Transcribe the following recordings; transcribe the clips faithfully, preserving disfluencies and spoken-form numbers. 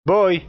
Voy.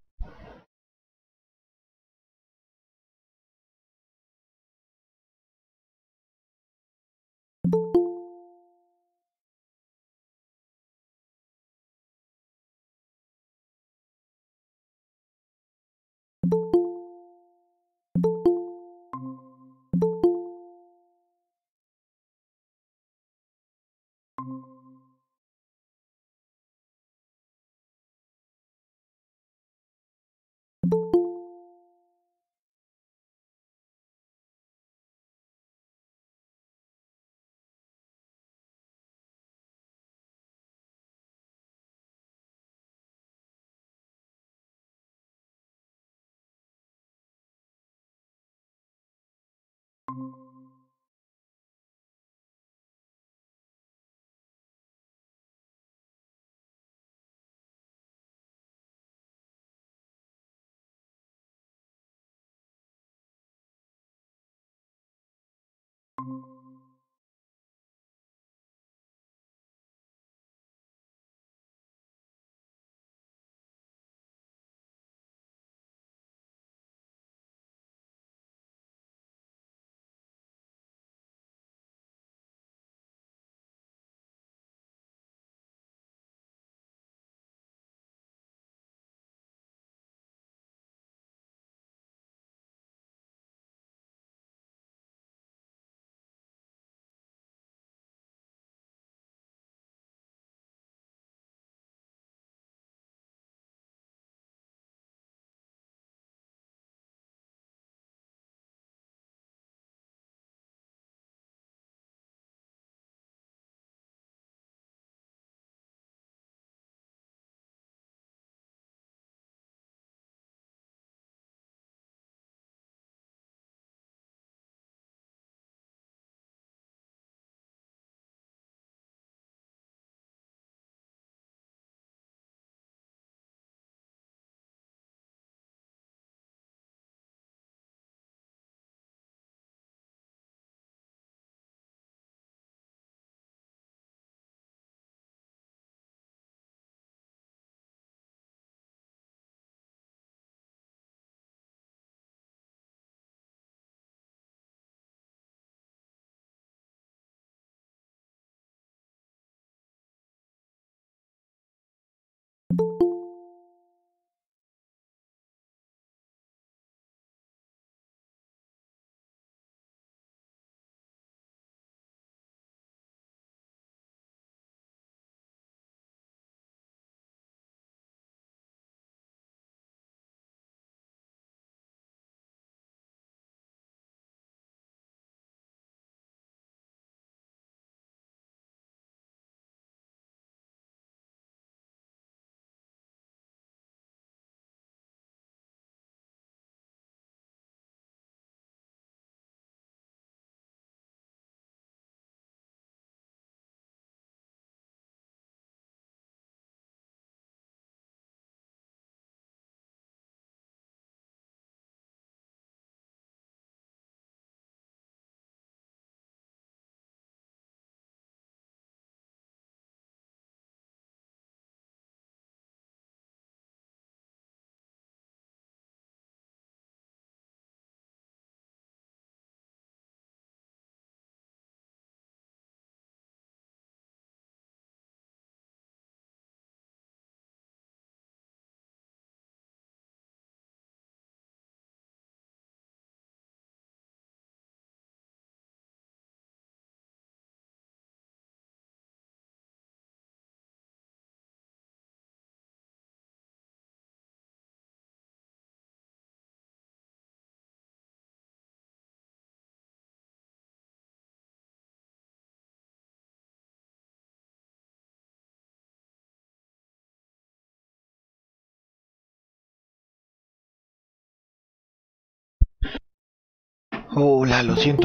Hola, lo siento.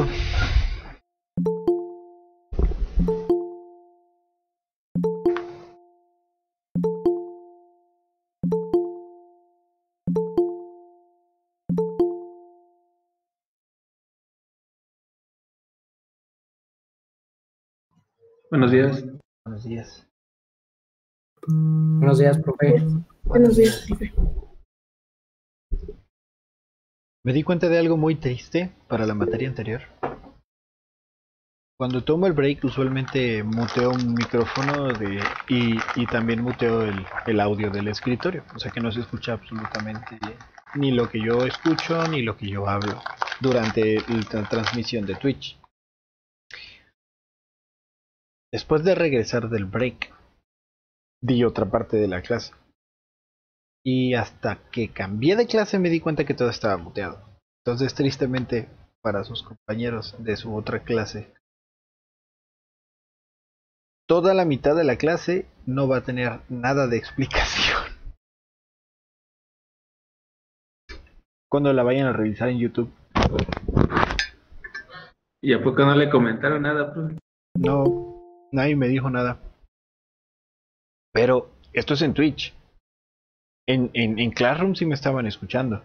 Buenos días. Buenos días. Buenos días, profe. Buenos días, profe. Me di cuenta de algo muy triste para la materia anterior. Cuando tomo el break usualmente muteo un micrófono de, y, y también muteo el, el audio del escritorio. O sea que no se escucha absolutamente ni lo que yo escucho ni lo que yo hablo durante la transmisión de Twitch. Después de regresar del break, di otra parte de la clase. Y hasta que cambié de clase me di cuenta que todo estaba muteado. Entonces, tristemente, para sus compañeros de su otra clase, toda la mitad de la clase no va a tener nada de explicación. Cuando la vayan a revisar en YouTube. ¿Y a poco no le comentaron nada, profe? No, nadie me dijo nada. Pero esto es en Twitch. En, en, en Classroom sí me estaban escuchando.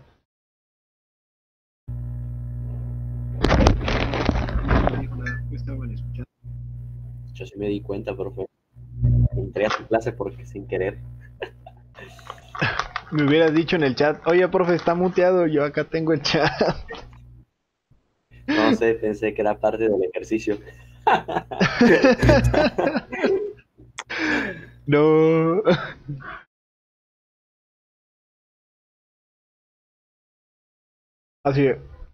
No me dijo nada, me estaban escuchando. Yo sí me di cuenta, profe. Entré a tu clase porque sin querer. Me hubieras dicho en el chat, oye, profe, está muteado, yo acá tengo el chat. No sé, pensé que era parte del ejercicio. No. Así.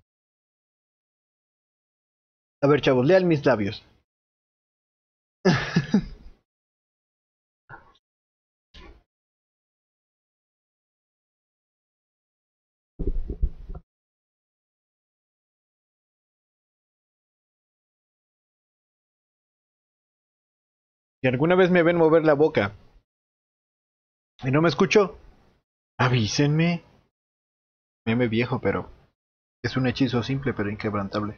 A ver, chavos, lean mis labios. Si alguna vez me ven mover la boca y no me escucho, avísenme. Meme viejo, pero es un hechizo simple pero inquebrantable.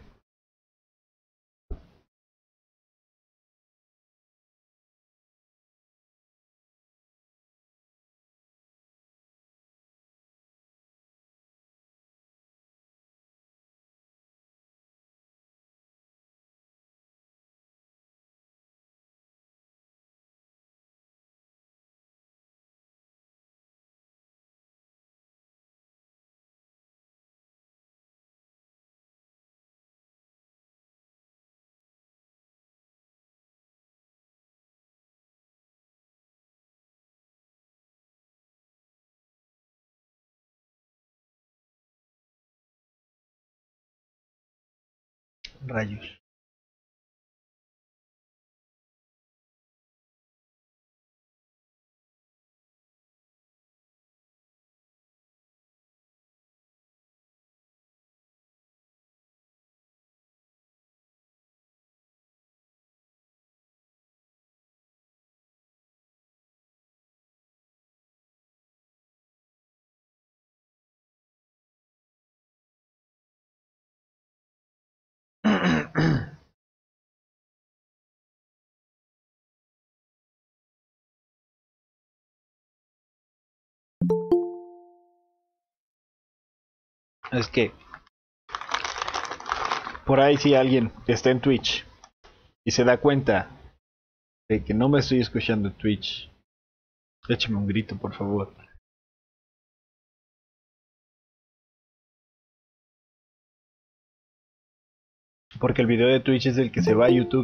Rayos. Es que por ahí si alguien está en Twitch y se da cuenta de que no me estoy escuchando en Twitch, échame un grito, por favor. Porque el video de Twitch es el que se va a YouTube.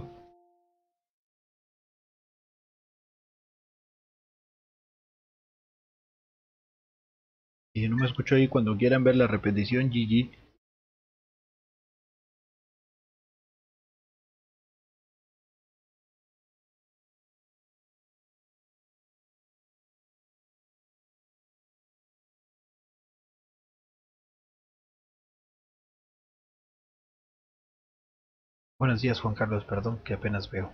Y si no me escucho ahí, cuando quieran ver la repetición, G G. Buenos días, Juan Carlos, perdón que apenas veo.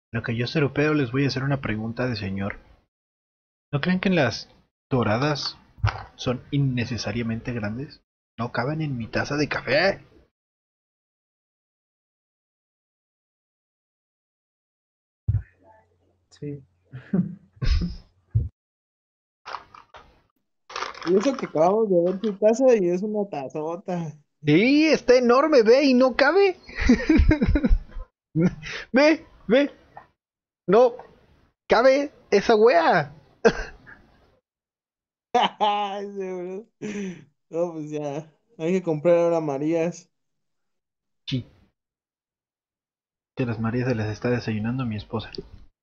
Lo que yo europeo les voy a hacer una pregunta de señor. ¿No creen que las doradas son innecesariamente grandes? No caben en mi taza de café. Sí. Y eso que acabamos de ver tu taza y es una tazota. Sí, está enorme, ve, y no cabe. Ve, ve, no cabe esa wea. Ay, seguro. No, pues ya. Hay que comprar ahora Marías. Sí, que las Marías se las está desayunando mi esposa.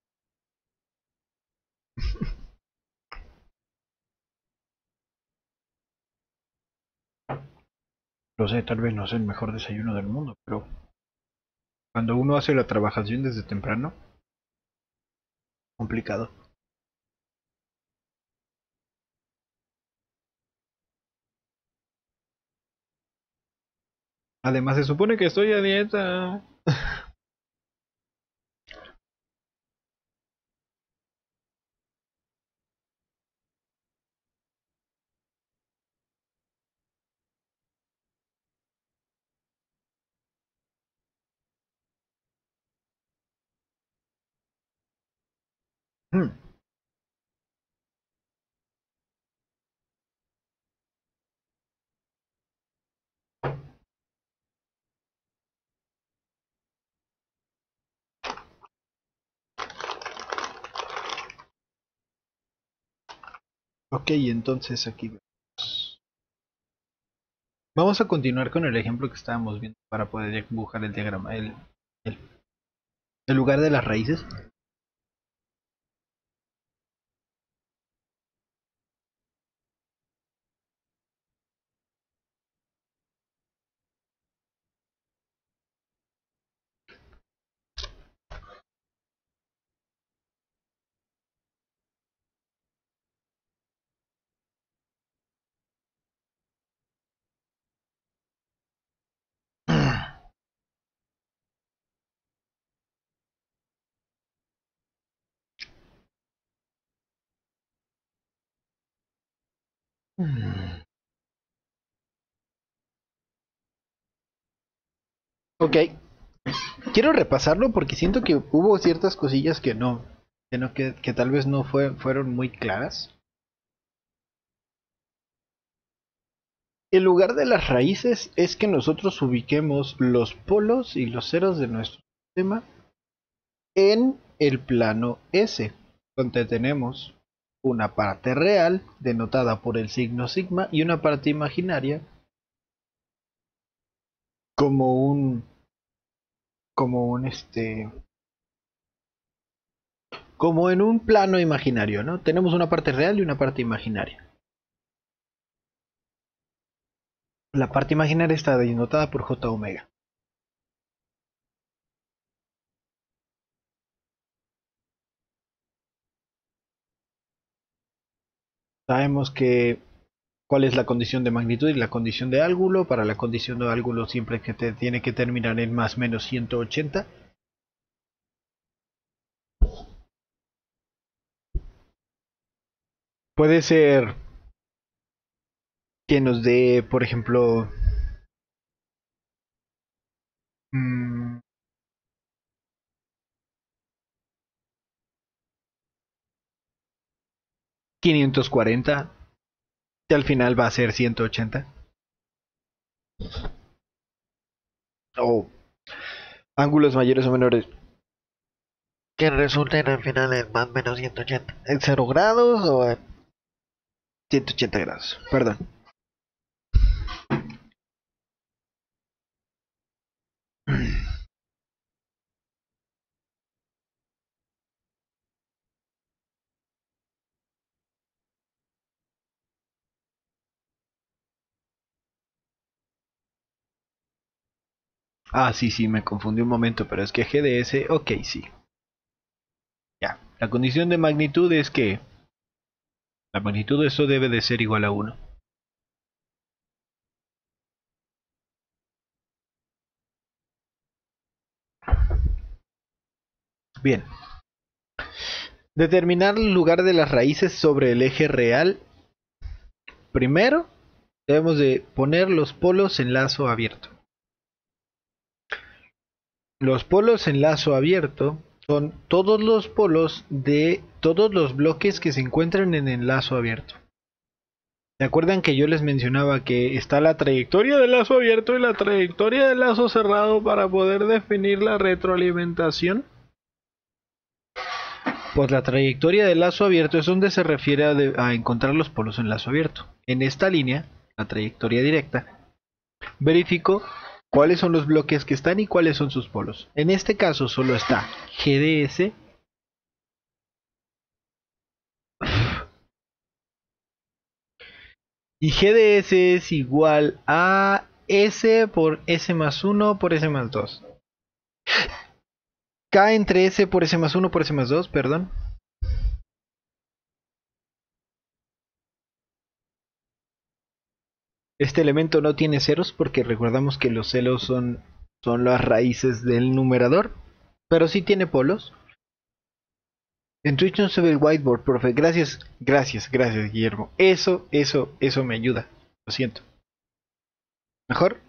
Lo sé, tal vez no es el mejor desayuno del mundo, pero cuando uno hace la trabajación desde temprano, complicado. Además, se supone que estoy a dieta. Hmm. Ok, entonces aquí vemos. Vamos a continuar con el ejemplo que estábamos viendo para poder dibujar el diagrama, el, el, el lugar de las raíces. Ok, quiero repasarlo porque siento que hubo ciertas cosillas que no, que, no, que, que tal vez no fue, fueron muy claras. El lugar de las raíces es que nosotros ubiquemos los polos y los ceros de nuestro sistema en el plano S, donde tenemos una parte real denotada por el signo sigma y una parte imaginaria como un como un este como en un plano imaginario, ¿no? Tenemos una parte real y una parte imaginaria. La parte imaginaria está denotada por J omega. Sabemos que cuál es la condición de magnitud y la condición de ángulo. Para la condición de ángulo siempre que te tiene que terminar en más menos ciento ochenta. Puede ser que nos dé, por ejemplo, mmm, quinientos cuarenta, que al final va a ser ciento ochenta. O ángulos mayores o menores que resulten al final en más o menos ciento ochenta. ¿En cero grados o en ciento ochenta grados? Perdón. Ah, sí, sí, me confundí un momento, pero es que G D S, ok, sí. Ya, la condición de magnitud es que la magnitud de eso debe de ser igual a uno. Bien. Determinar el lugar de las raíces sobre el eje real. Primero, debemos de poner los polos en lazo abierto. Los polos en lazo abierto son todos los polos de todos los bloques que se encuentran en el lazo abierto. ¿Se acuerdan que yo les mencionaba que está la trayectoria del lazo abierto y la trayectoria del lazo cerrado para poder definir la retroalimentación? Pues la trayectoria del lazo abierto es donde se refiere a, de, a encontrar los polos en lazo abierto. En esta línea, la trayectoria directa, verifico cuáles son los bloques que están y cuáles son sus polos. En este caso solo está G D S y G D S es igual a S por S más uno por S más dos. K entre S por S más uno por S más dos, perdón. Este elemento no tiene ceros porque recordamos que los ceros son, son las raíces del numerador, pero sí tiene polos. En Twitch no se ve el whiteboard, profe. Gracias, gracias, gracias, Guillermo. Eso, eso, eso me ayuda. Lo siento. ¿Mejor?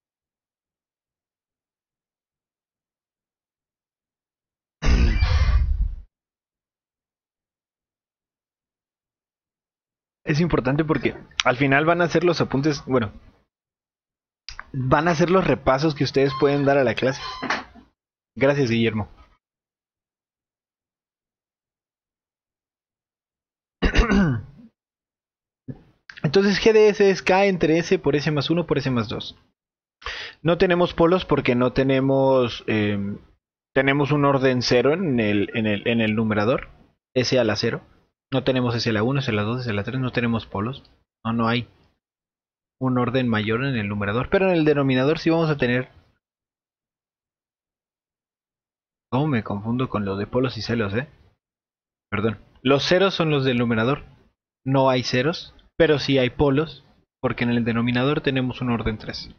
Es importante porque al final van a ser los apuntes, bueno, van a ser los repasos que ustedes pueden dar a la clase. Gracias, Guillermo. Entonces G D S es K entre S por S más uno por S más dos. No tenemos polos porque no tenemos... Eh, tenemos un orden cero en el, en, el, en el numerador. S a la cero. No tenemos S a la uno, S a la dos, S a la tres. No tenemos polos. No, no hay un orden mayor en el numerador. Pero en el denominador sí vamos a tener... ¿Cómo me confundo con lo de polos y celos, eh? Perdón. Los ceros son los del numerador. No hay ceros, pero sí hay polos, porque en el denominador tenemos un orden tres.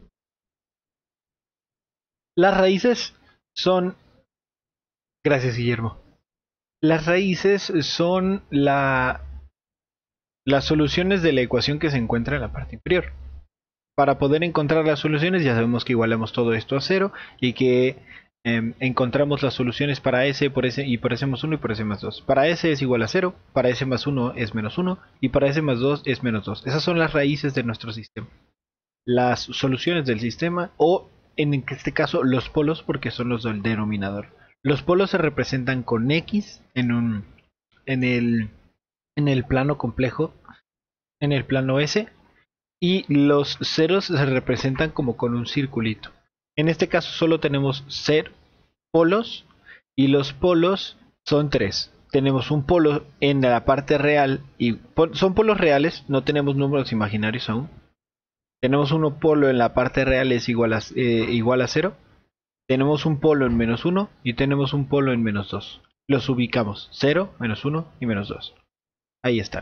Las raíces son... Gracias, Guillermo. Las raíces son la... las soluciones de la ecuación que se encuentra en la parte inferior. Para poder encontrar las soluciones ya sabemos que igualamos todo esto a cero y que eh, encontramos las soluciones para S por S y por S más uno y por S más dos. Para S es igual a cero, para S más uno es menos uno y para S más dos es menos dos. Esas son las raíces de nuestro sistema. Las soluciones del sistema o en este caso los polos porque son los del denominador. Los polos se representan con X en, un, en, el, en el plano complejo, en el plano S. Y los ceros se representan como con un circulito. En este caso solo tenemos cero polos y los polos son tres. Tenemos un polo en la parte real y son polos reales, no tenemos números imaginarios aún. Tenemos un polo en la parte real es igual a, eh, igual a cero. Tenemos un polo en menos uno y tenemos un polo en menos dos. Los ubicamos cero, menos uno y menos dos. Ahí están.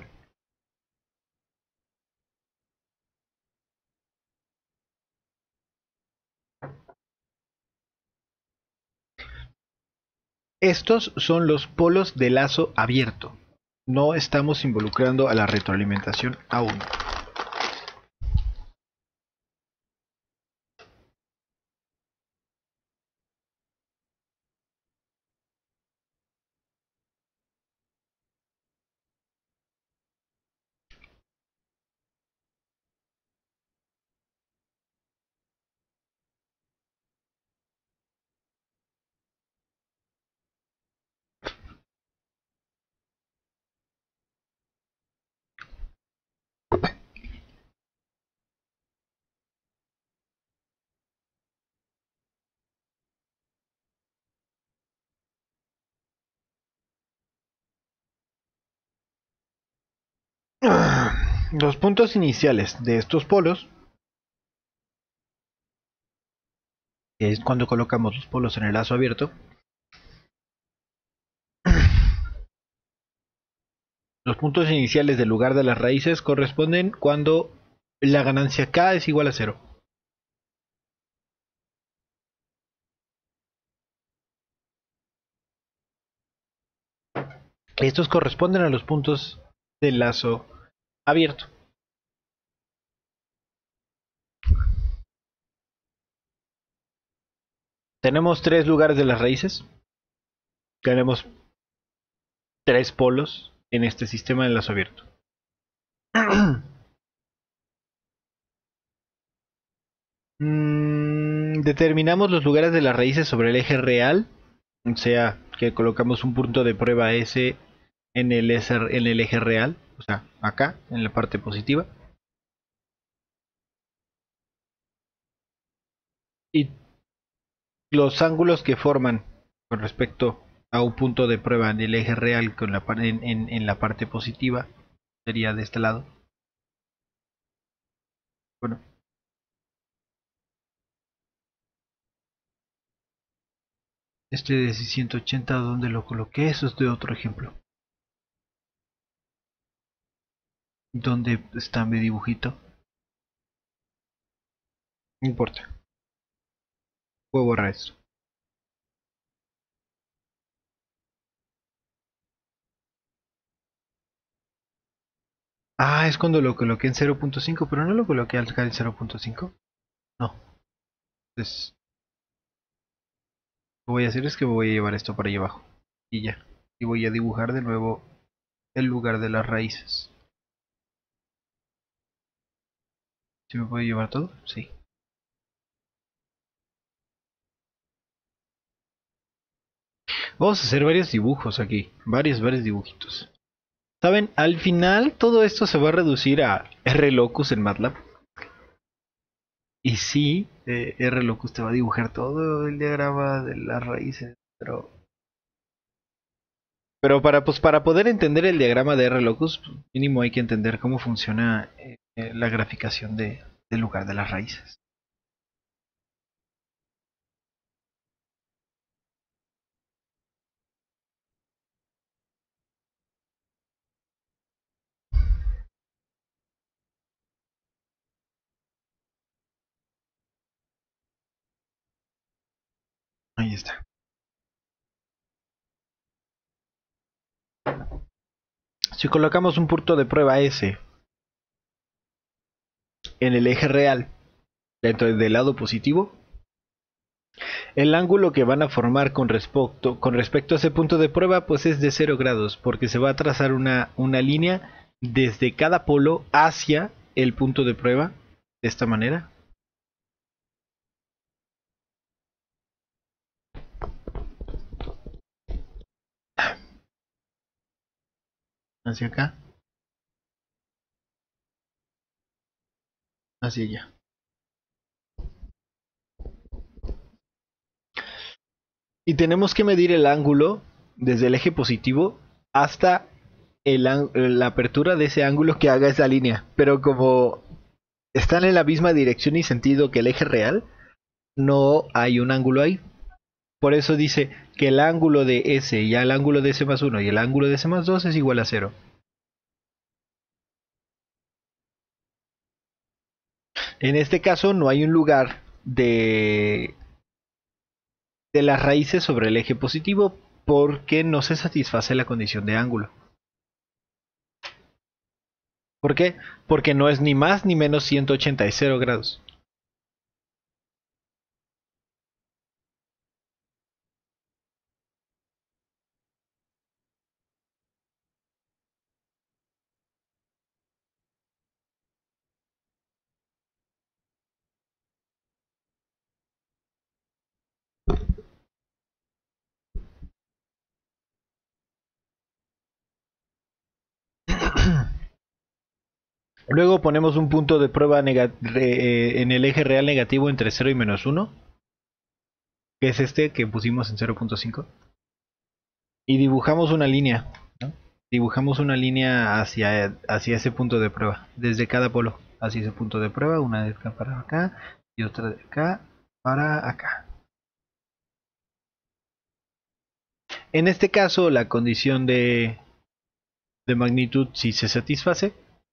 Estos son los polos de lazo abierto. No estamos involucrando a la retroalimentación aún. Los puntos iniciales de estos polos, que es cuando colocamos los polos en el lazo abierto, los puntos iniciales del lugar de las raíces corresponden cuando la ganancia K es igual a cero. Estos corresponden a los puntos del lazo abierto. Tenemos tres lugares de las raíces. Tenemos tres polos en este sistema de lazo abierto. Mm, determinamos los lugares de las raíces sobre el eje real, o sea, que colocamos un punto de prueba S en el, S, en el eje real, o sea, acá, en la parte positiva. Y los ángulos que forman con respecto a un punto de prueba en el eje real con la, en, en, en la parte positiva sería de este lado. Bueno. Este de ciento ochenta, ¿dónde lo coloqué? Eso es de otro ejemplo. ¿Dónde está mi dibujito? No importa. Puedo borrar esto. Ah, es cuando lo coloqué en cero punto cinco, pero no lo coloqué acá en cero punto cinco. No. Entonces, lo que voy a hacer es que voy a llevar esto para allá abajo. Y ya. Y voy a dibujar de nuevo el lugar de las raíces. ¿Sí me puede llevar todo? Sí. Vamos a hacer varios dibujos aquí. Varios, varios dibujitos. ¿Saben? Al final todo esto se va a reducir a RLocus en MATLAB. Y sí, eh, RLocus te va a dibujar todo el diagrama de las raíces, pero... Pero para, pues, para poder entender el diagrama de RLocus, mínimo hay que entender cómo funciona eh, la graficación de, del lugar de las raíces. Ahí está. Si colocamos un punto de prueba S en el eje real, dentro del lado positivo, el ángulo que van a formar con respecto, con respecto a ese punto de prueba pues es de cero grados, porque se va a trazar una, una línea desde cada polo hacia el punto de prueba, de esta manera. Hacia acá. Hacia allá. Y tenemos que medir el ángulo desde el eje positivo hasta el, la apertura de ese ángulo que haga esa línea. Pero como están en la misma dirección y sentido que el eje real, no hay un ángulo ahí. Por eso dice que el ángulo de S y el ángulo de S más uno y el ángulo de S más dos es igual a cero. En este caso no hay un lugar de, de las raíces sobre el eje positivo porque no se satisface la condición de ángulo. ¿Por qué? Porque no es ni más ni menos ciento ochenta y cero grados. Luego ponemos un punto de prueba eh, en el eje real negativo entre cero y menos uno, que es este que pusimos en cero punto cinco. Y dibujamos una línea, ¿no? Dibujamos una línea hacia, hacia ese punto de prueba, desde cada polo, hacia ese punto de prueba, una de acá para acá y otra de acá para acá. En este caso, la condición de, de magnitud sí se satisface.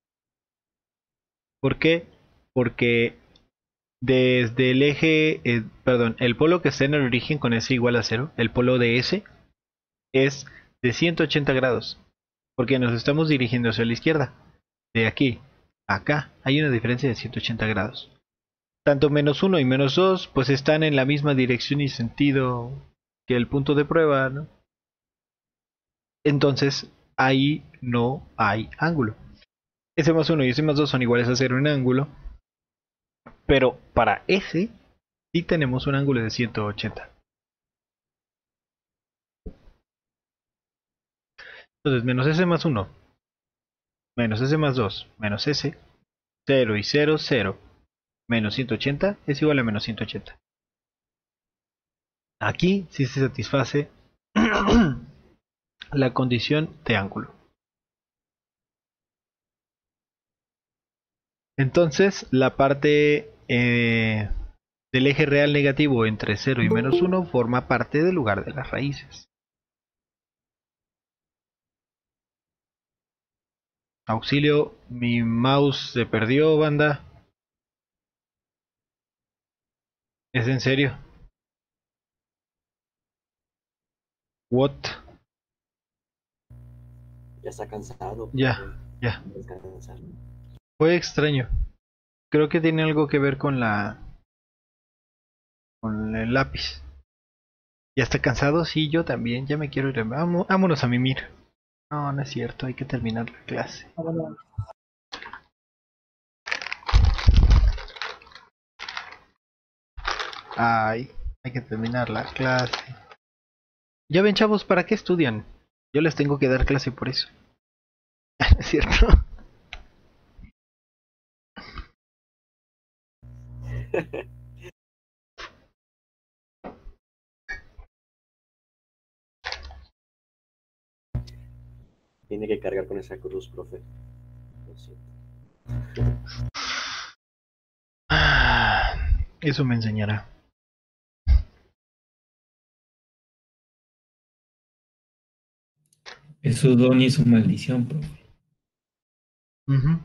¿Por qué? Porque desde el eje, eh, perdón, el polo que está en el origen con S igual a cero, el polo de S, es de ciento ochenta grados, porque nos estamos dirigiendo hacia la izquierda. De aquí a acá hay una diferencia de ciento ochenta grados. Tanto menos uno y menos dos pues están en la misma dirección y sentido que el punto de prueba, ¿no? Entonces ahí no hay ángulo. S más uno y S más dos son iguales a cero en ángulo, pero para S sí tenemos un ángulo de ciento ochenta. Entonces menos S más uno menos S más dos menos S, cero y cero, cero, menos ciento ochenta es igual a menos ciento ochenta. Aquí sí se satisface la condición de ángulo. Entonces la parte eh, del eje real negativo entre cero y menos uno forma parte del lugar de las raíces. Auxilio, mi mouse se perdió, banda. ¿Es en serio? What? Ya está cansado. Ya, profe. ya. Descansar. Fue extraño. Creo que tiene algo que ver con la... con el lápiz. ¿Ya está cansado? Sí, yo también. Ya me quiero ir. Vamo- Vámonos a mimir. No, no es cierto. Hay que terminar la clase. Ay, hay que terminar la clase. Ya ven, chavos, ¿para qué estudian? Yo les tengo que dar clase por eso. ¿Es cierto? Tiene que cargar con esa cruz, profe. Lo siento. Ah, eso me enseñará. Es su don y su maldición, profe. Ujú.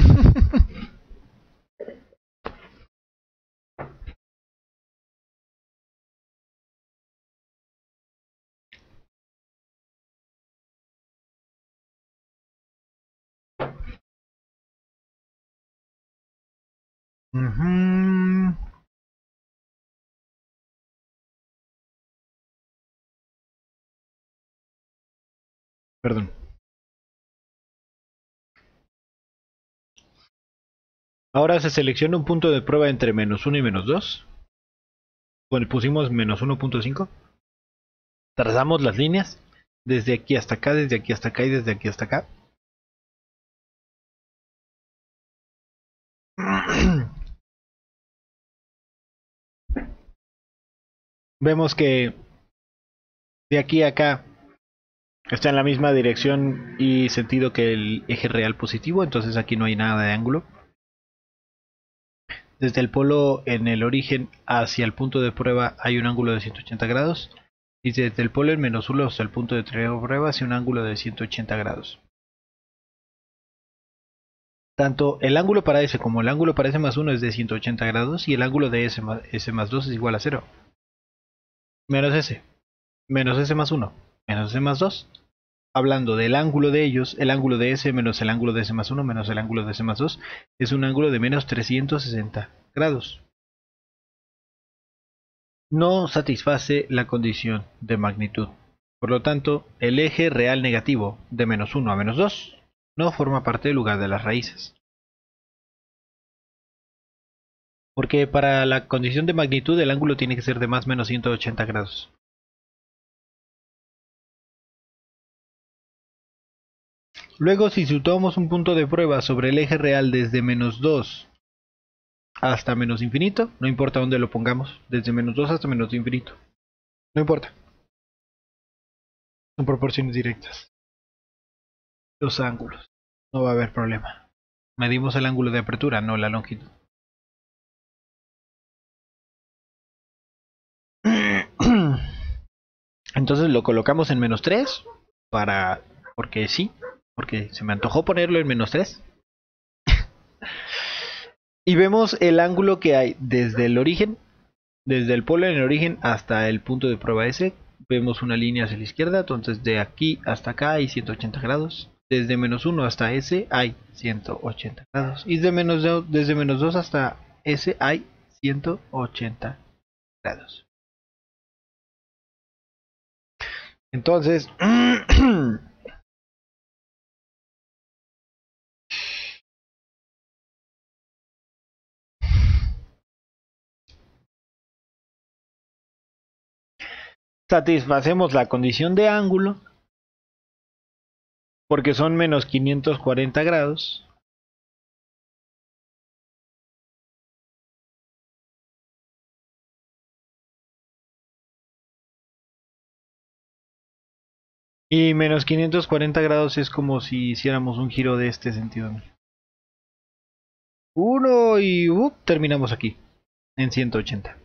Ujú. Perdón. Ahora se selecciona un punto de prueba entre menos uno y menos dos. Bueno, pusimos menos uno punto cinco. Trazamos las líneas. Desde aquí hasta acá, desde aquí hasta acá y desde aquí hasta acá. Vemos que de aquí a acá está en la misma dirección y sentido que el eje real positivo, entonces aquí no hay nada de ángulo. Desde el polo en el origen hacia el punto de prueba hay un ángulo de ciento ochenta grados. Y desde el polo en menos uno hasta el punto de prueba hacia un ángulo de ciento ochenta grados. Tanto el ángulo para S como el ángulo para S más uno es de ciento ochenta grados y el ángulo de S más, S más dos es igual a cero. Menos S, menos S más uno, menos S más dos. Hablando del ángulo de ellos, el ángulo de S menos el ángulo de S más uno menos el ángulo de S más dos es un ángulo de menos trescientos sesenta grados. No satisface la condición de magnitud. Por lo tanto, el eje real negativo de menos uno a menos dos no forma parte del lugar de las raíces. Porque para la condición de magnitud el ángulo tiene que ser de más o menos ciento ochenta grados. Luego, si situamos un punto de prueba sobre el eje real desde menos dos hasta menos infinito, no importa dónde lo pongamos, desde menos dos hasta menos infinito, no importa. Son proporciones directas. Los ángulos, no va a haber problema. Medimos el ángulo de apertura, no la longitud. Entonces lo colocamos en menos tres para... porque sí, porque se me antojó ponerlo en menos tres. Y vemos el ángulo que hay desde el origen, desde el polo en el origen hasta el punto de prueba S. vemos una línea hacia la izquierda, entonces de aquí hasta acá hay ciento ochenta grados. Desde menos uno hasta S hay ciento ochenta grados. Y de menos de, desde menos dos hasta S hay ciento ochenta grados. Entonces, satisfacemos la condición de ángulo porque son menos quinientos cuarenta grados. Y menos quinientos cuarenta grados es como si hiciéramos un giro de este sentido. Uno y uh, terminamos aquí, en ciento ochenta.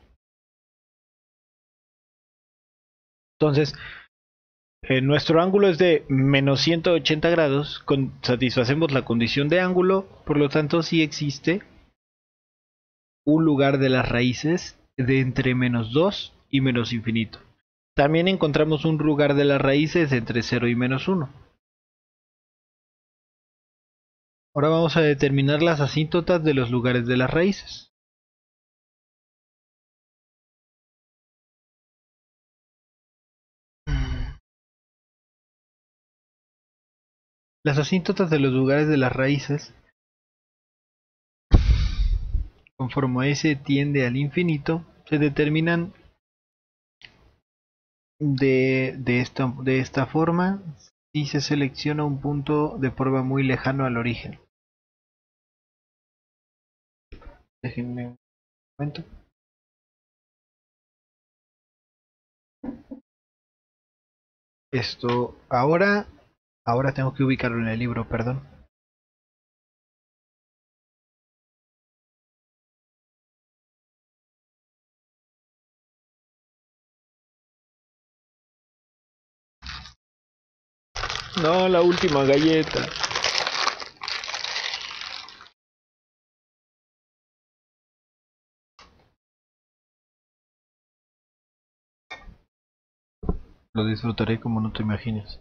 Entonces, eh, nuestro ángulo es de menos ciento ochenta grados, con, satisfacemos la condición de ángulo, por lo tanto sí existe un lugar de las raíces de entre menos dos y menos infinito. También encontramos un lugar de las raíces entre cero y menos uno. Ahora vamos a determinar las asíntotas de los lugares de las raíces. Las asíntotas de los lugares de las raíces, conforme S tiende al infinito, se determinan de, de, esta, de esta forma si se selecciona un punto de prueba muy lejano al origen. Déjenme un momento. Esto ahora, ahora tengo que ubicarlo en el libro, perdón. No, la última galleta. Lo disfrutaré como no te imaginas.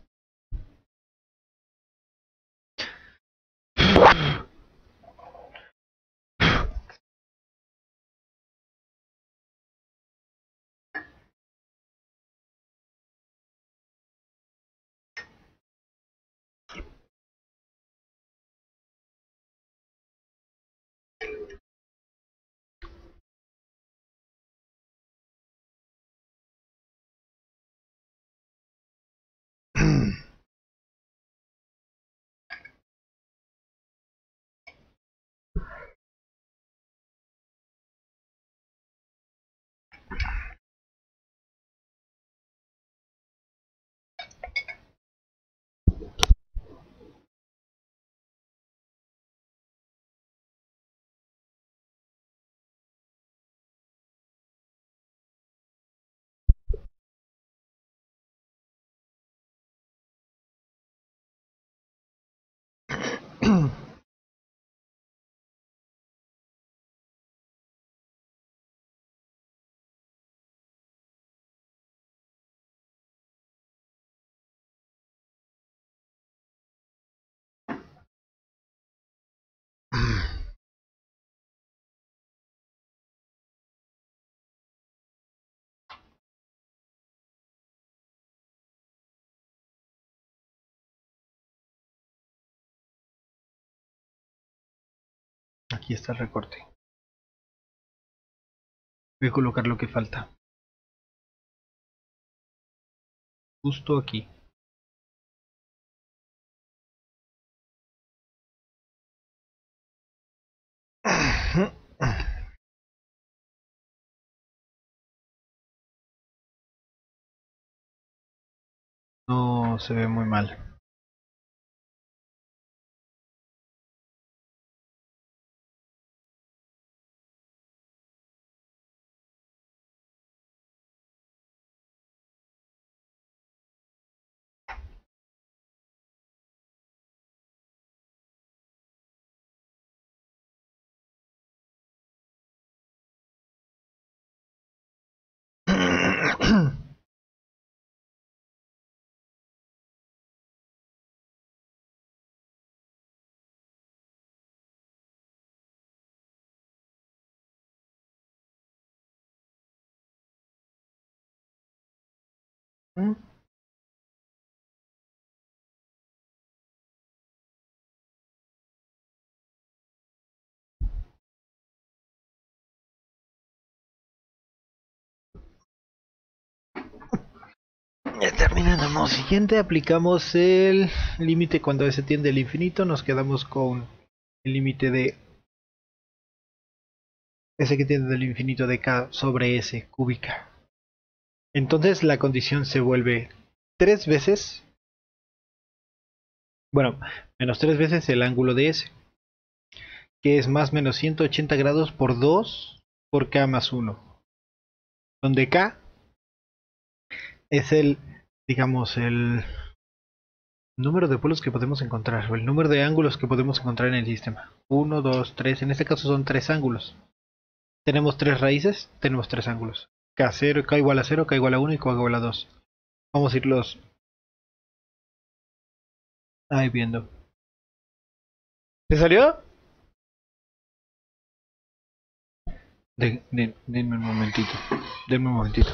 Aquí está el recorte. Voy a colocar lo que falta. Justo aquí. No se ve muy mal. Mm. Ya terminando, modo siguiente, aplicamos el límite cuando S tiende al infinito, nos quedamos con el límite de S que tiende al infinito de K sobre S cúbica. Entonces la condición se vuelve tres veces, bueno, menos tres veces el ángulo de S, que es más menos ciento ochenta grados por dos por K más uno, donde K es el, digamos, el número de polos que podemos encontrar, o el número de ángulos que podemos encontrar en el sistema. uno, dos, tres, en este caso son tres ángulos. Tenemos tres raíces, tenemos tres ángulos. K cero, K igual a cero, K igual a uno y K igual a dos. Vamos a irlos ahí viendo. ¿Te salió? De, de, denme un momentito. Denme un momentito.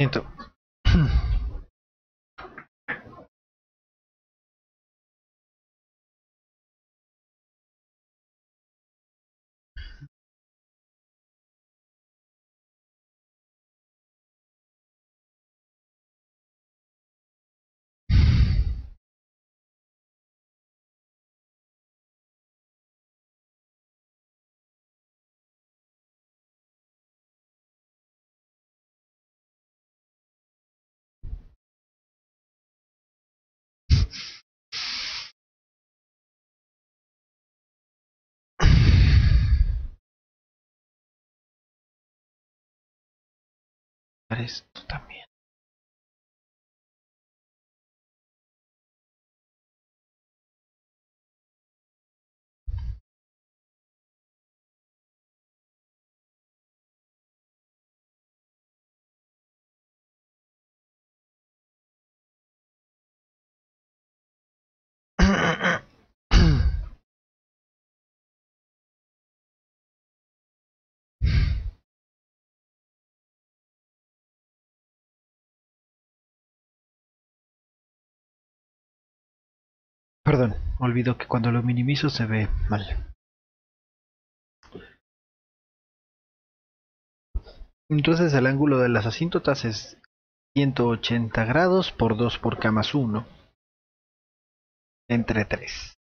Siento. Esto también. Perdón, olvido que cuando lo minimizo se ve mal. Entonces el ángulo de las asíntotas es ciento ochenta grados por dos por K más uno entre tres.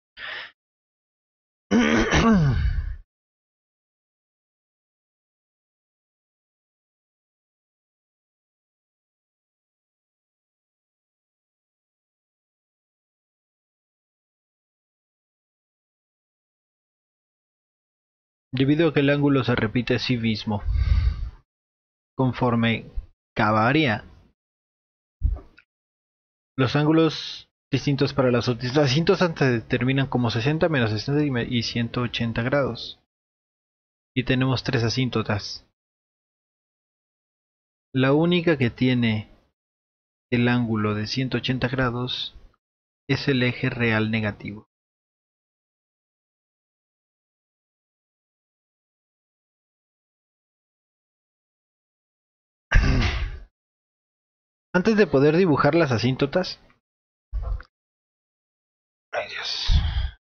Debido a que el ángulo se repite a sí mismo conforme K varía, los ángulos distintos para las asíntotas se determinan como sesenta menos sesenta y ciento ochenta grados. Y tenemos tres asíntotas. La única que tiene el ángulo de ciento ochenta grados es el eje real negativo. Antes de poder dibujar las asíntotas, ay Dios.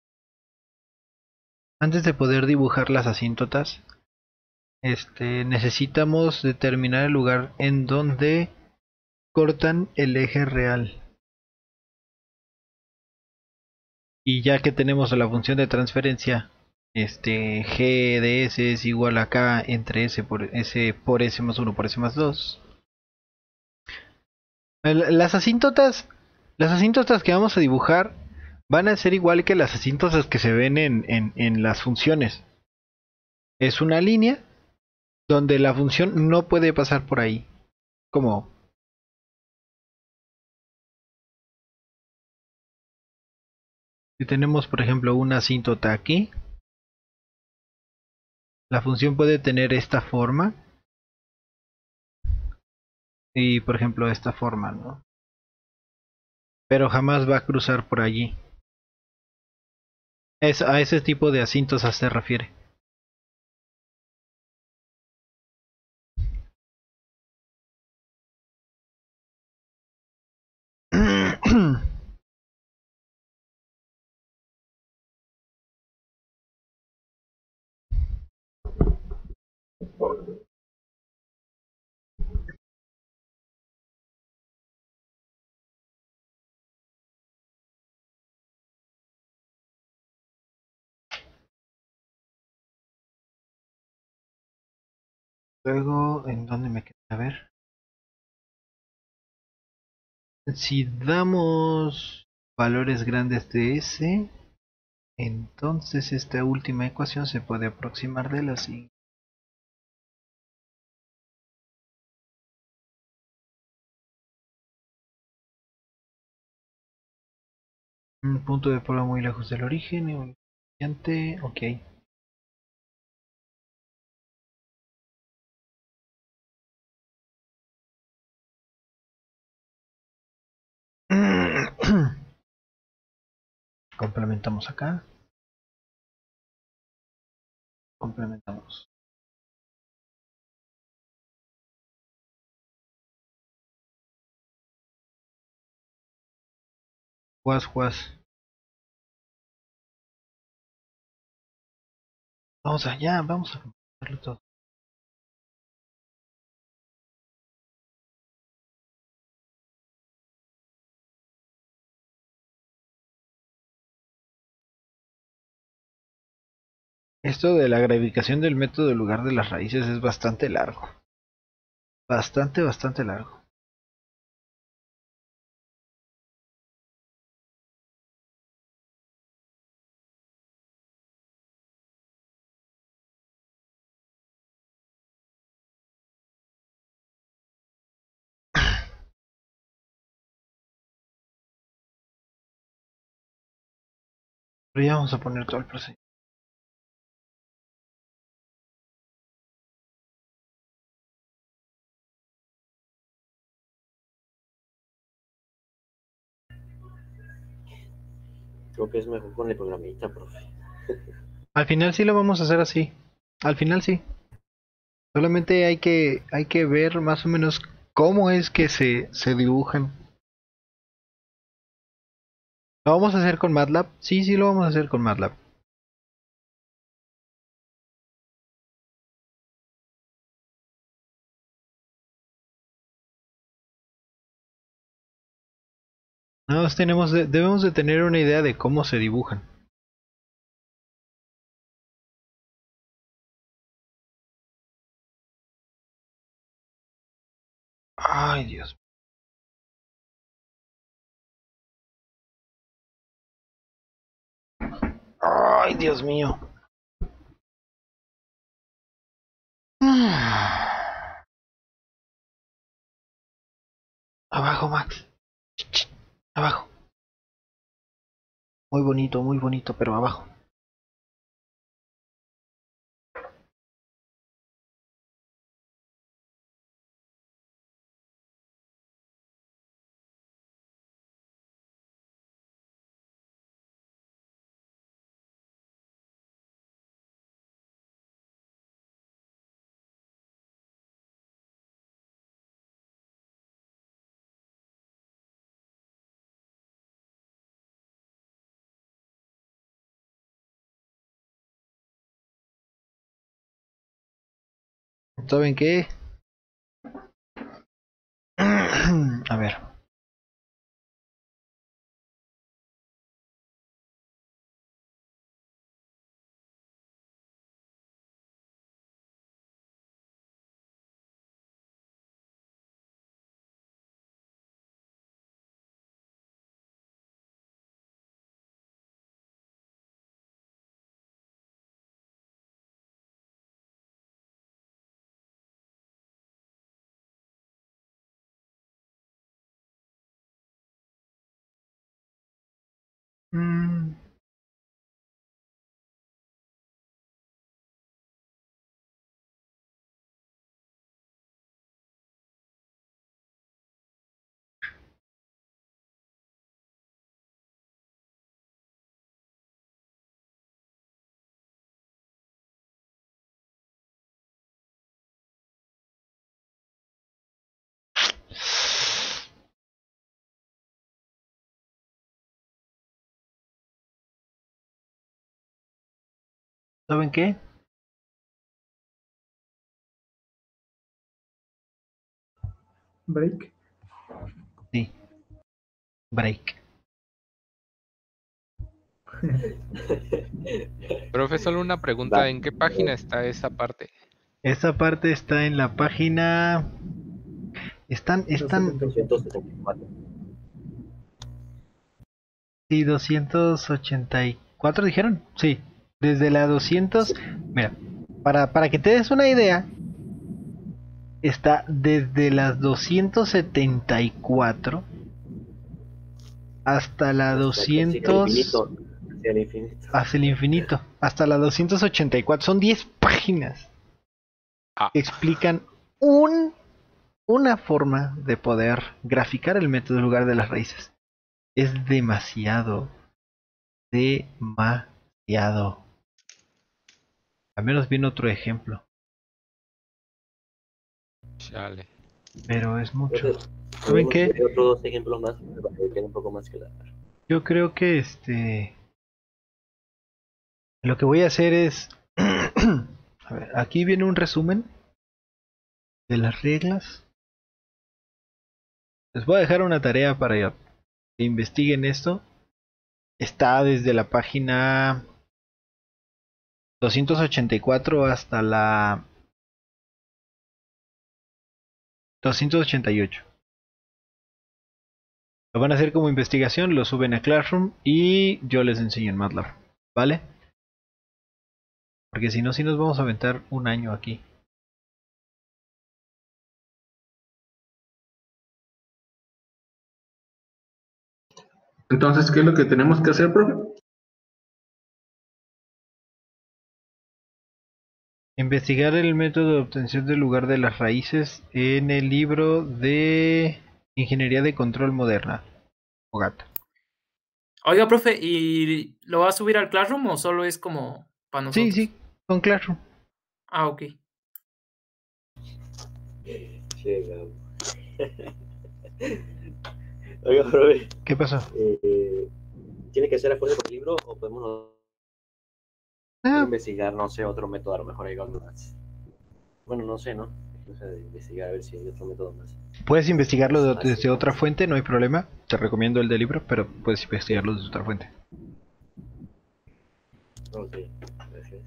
Antes de poder dibujar las asíntotas, este, necesitamos determinar el lugar en donde cortan el eje real. Y ya que tenemos la función de transferencia, este g de s es igual a k entre s por s por s más uno por s más dos. Las asíntotas, las asíntotas que vamos a dibujar van a ser igual que las asíntotas que se ven en, en, en las funciones. Es una línea donde la función no puede pasar por ahí. Como si tenemos, por ejemplo, una asíntota aquí, la función puede tener esta forma y, por ejemplo, esta forma, ¿no? Pero jamás va a cruzar por allí. Es, a ese tipo de asíntotas se refiere. Luego, ¿en dónde me quedé? A ver. Si damos valores grandes de S, entonces esta última ecuación se puede aproximar de la siguiente. Un punto de prueba muy lejos del origen y un variante, ok. Complementamos acá. Complementamos. Juas, juas. Vamos allá, vamos a hacerlo todo. Esto de la gravificación del método en lugar de las raíces es bastante largo. Bastante, bastante largo. Pero ya vamos a poner todo el proceso. Creo que es mejor con el programita, profe. Al final sí lo vamos a hacer así. Al final sí. Solamente hay que, hay que ver más o menos cómo es que se, se dibujan. ¿Lo vamos a hacer con MATLAB? Sí, sí lo vamos a hacer con MATLAB. Nada más tenemos de- debemos de tener una idea de cómo se dibujan. Ay, Dios. Ay, Dios mío. Abajo, Max. Abajo. Muy bonito, muy bonito, pero abajo. ¿Saben qué? A ver. Mm, ¿Saben qué? Break. Sí. Break. Profe, solo una pregunta, Va. ¿en qué página está esa parte? Esta parte está en la página. Están, están. doscientos setenta y cuatro. Sí, doscientos ochenta y cuatro dijeron. Sí. Desde la doscientos. Mira, para, para que te des una idea, está desde las doscientos setenta y cuatro hasta la doscientos. Hacia el infinito. Hacia el infinito. Hasta la doscientos ochenta y cuatro. Son diez páginas Ah, que explican un, una forma de poder graficar el método en lugar de las raíces. Es demasiado. Demasiado. Al menos viene otro ejemplo. chale. Pero es mucho. Entonces, ¿Saben qué? otros dos ejemplos más para que quede un poco más claro. Yo creo que este... Lo que voy a hacer es... A ver, aquí viene un resumen de las reglas. Les voy a dejar una tarea para que investiguen esto. Está desde la página doscientos ochenta y cuatro hasta la doscientos ochenta y ocho. Lo van a hacer como investigación, lo suben a Classroom y yo les enseño en MATLAB, ¿vale? Porque si no, si nos vamos a aventar un año aquí. Entonces, ¿qué es lo que tenemos que hacer, profe? Investigar el método de obtención del lugar de las raíces en el libro de Ingeniería de Control Moderna. O GAT. Oiga, profe, ¿y lo va a subir al Classroom o solo es como para Sí, nosotros? sí, con Classroom. Ah, ok. Llega. Oiga, profe, ¿Qué pasó? eh, ¿tiene que ser a fuerza con el libro o podemos no- Ah, investigar, no sé, otro método? A lo mejor hay algo más. Bueno, no sé, ¿no? O sea, de investigar a ver si hay otro método más. puedes investigarlo de- Más desde fácil, otra más- fuente, no hay problema. Te recomiendo el del libro, pero puedes investigarlo desde otra fuente. Ok, gracias.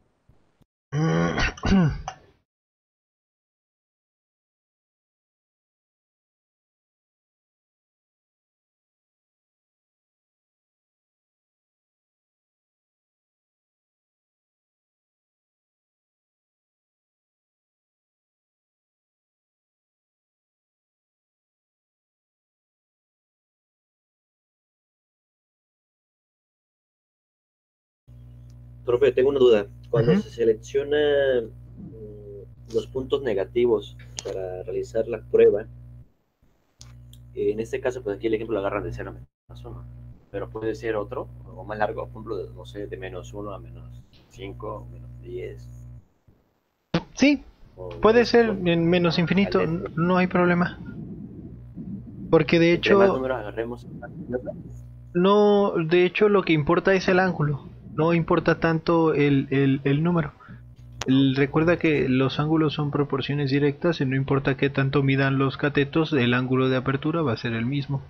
Profe, tengo una duda. Cuando Ujú. se selecciona mm, los puntos negativos para realizar la prueba, eh, en este caso, pues aquí el ejemplo lo agarran de cero a menos uno, pero puede ser otro, o más largo, por ejemplo, de, no sé, de menos uno a menos cinco, menos diez, Sí, o puede es ser lo en menos infinito, n- aleatorio. no hay problema. Porque de Entre más hecho, números agarremos, no, de hecho lo que importa es el ángulo, no importa tanto el, el, el número. El- recuerda que los ángulos son proporciones directas y no importa qué tanto midan los catetos, el ángulo de apertura va a ser el mismo.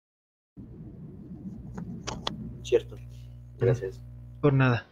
cierto. Gracias. Por nada.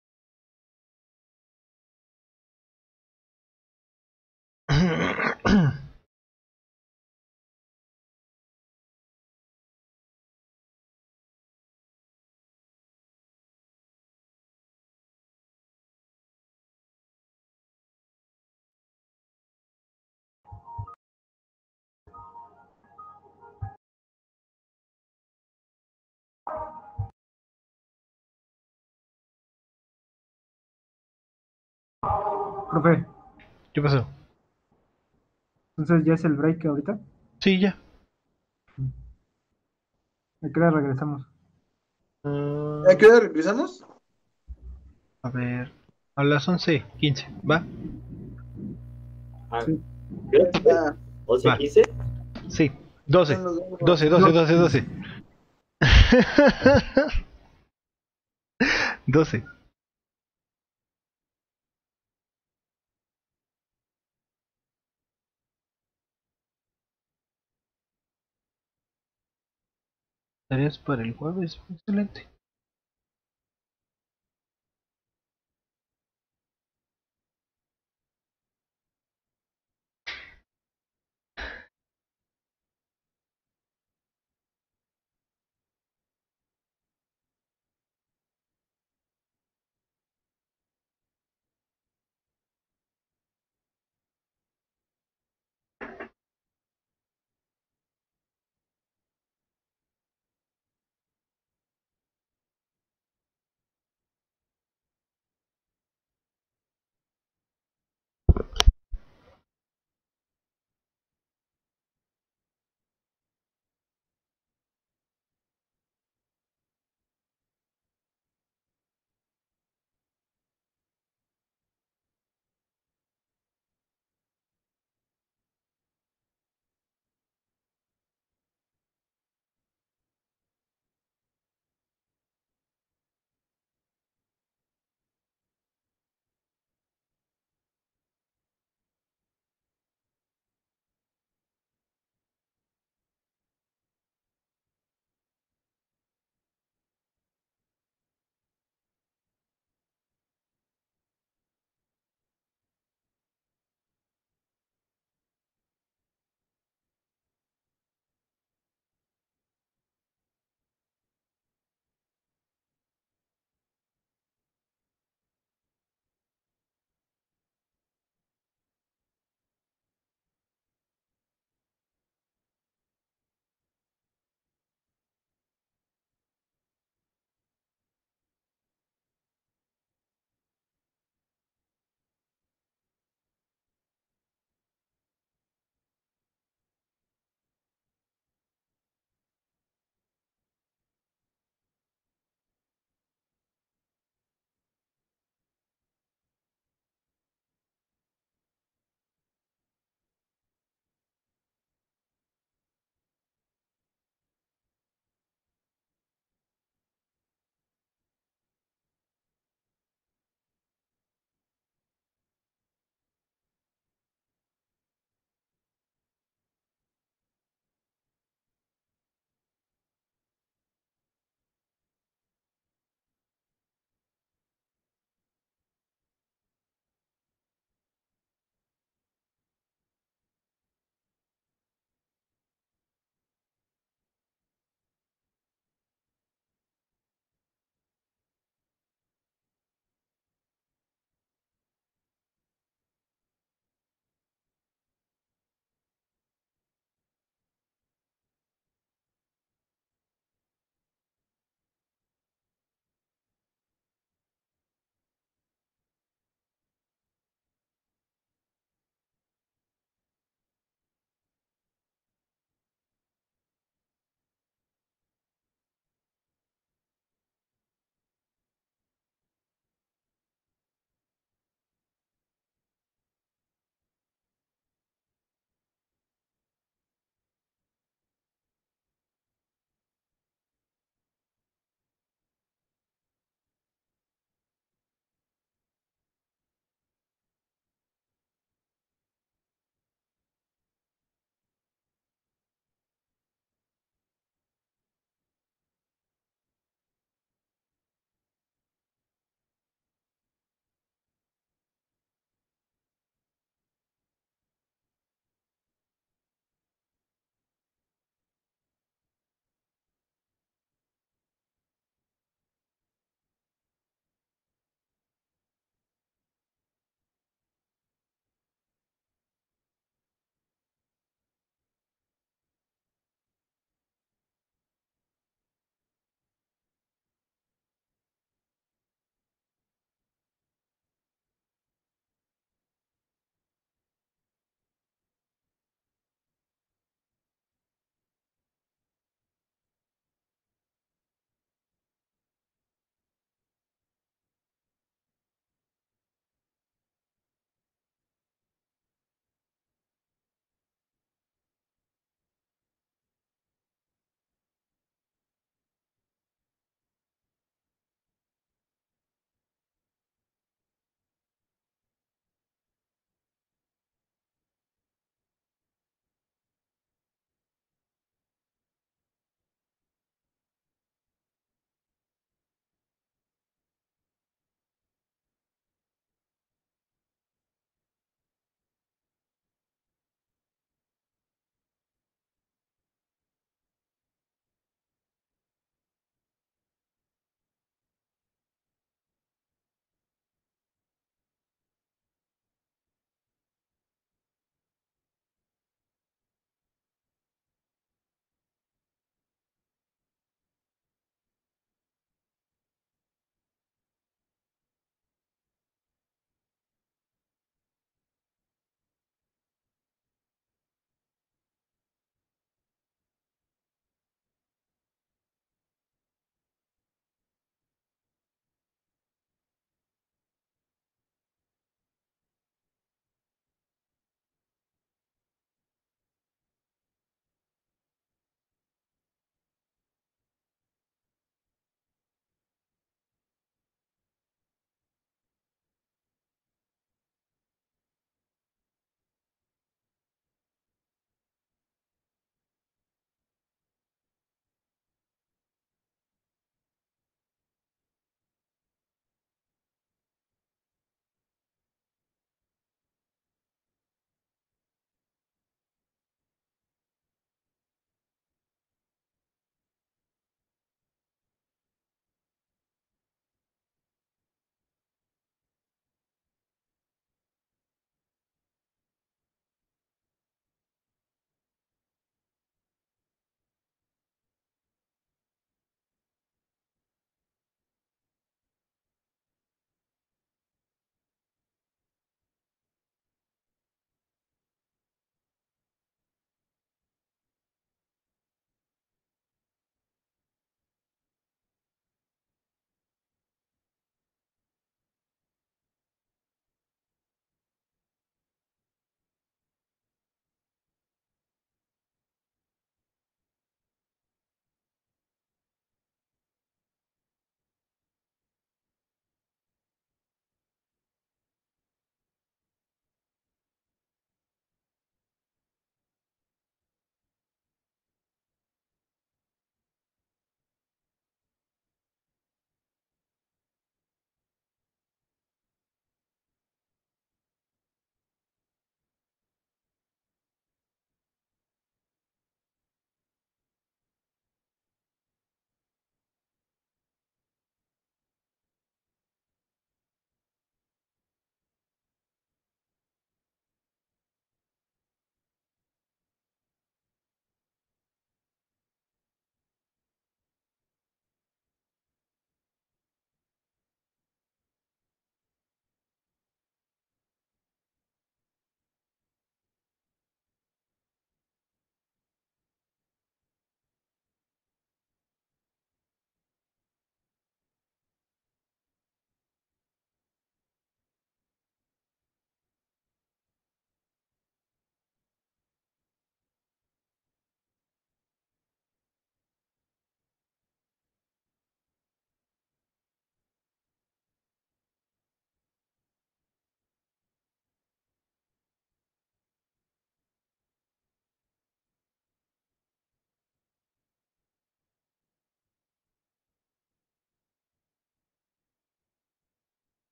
Profe, ¿Qué pasó? entonces ya es el break ahorita. Sí, ya. ¿A qué hora regresamos? Ah, ¿A qué hora regresamos? a ver, a las once quince, ¿va? Ah, Sí. ¿qué hora fue? Ah, ¿once, Va, quince? sí, ya doce nos vemos. doce doce doce doce doce. Tareas para el jueves, excelente.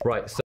Right. So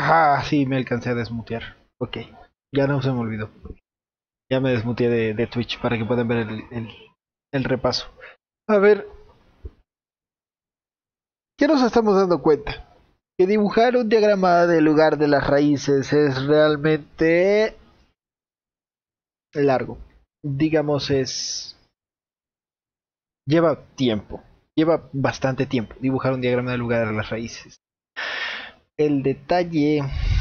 Ajá, sí, me alcancé a desmutear. Ok, ya no se me olvidó. Ya me desmuteé de, de Twitch para que puedan ver el, el, el repaso. A ver, ¿qué nos estamos dando cuenta? Que dibujar un diagrama del lugar de las raíces es realmente largo. Digamos, es... lleva tiempo. Lleva bastante tiempo dibujar un diagrama del lugar de las raíces. El detalle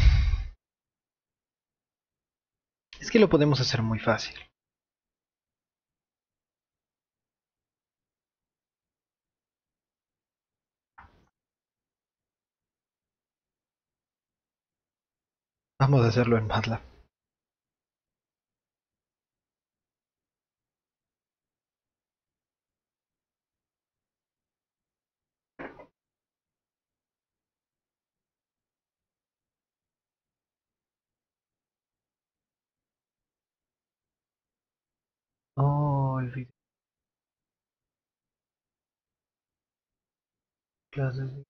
es que lo podemos hacer muy fácil. Vamos a hacerlo en MATLAB. Oh, el video clases.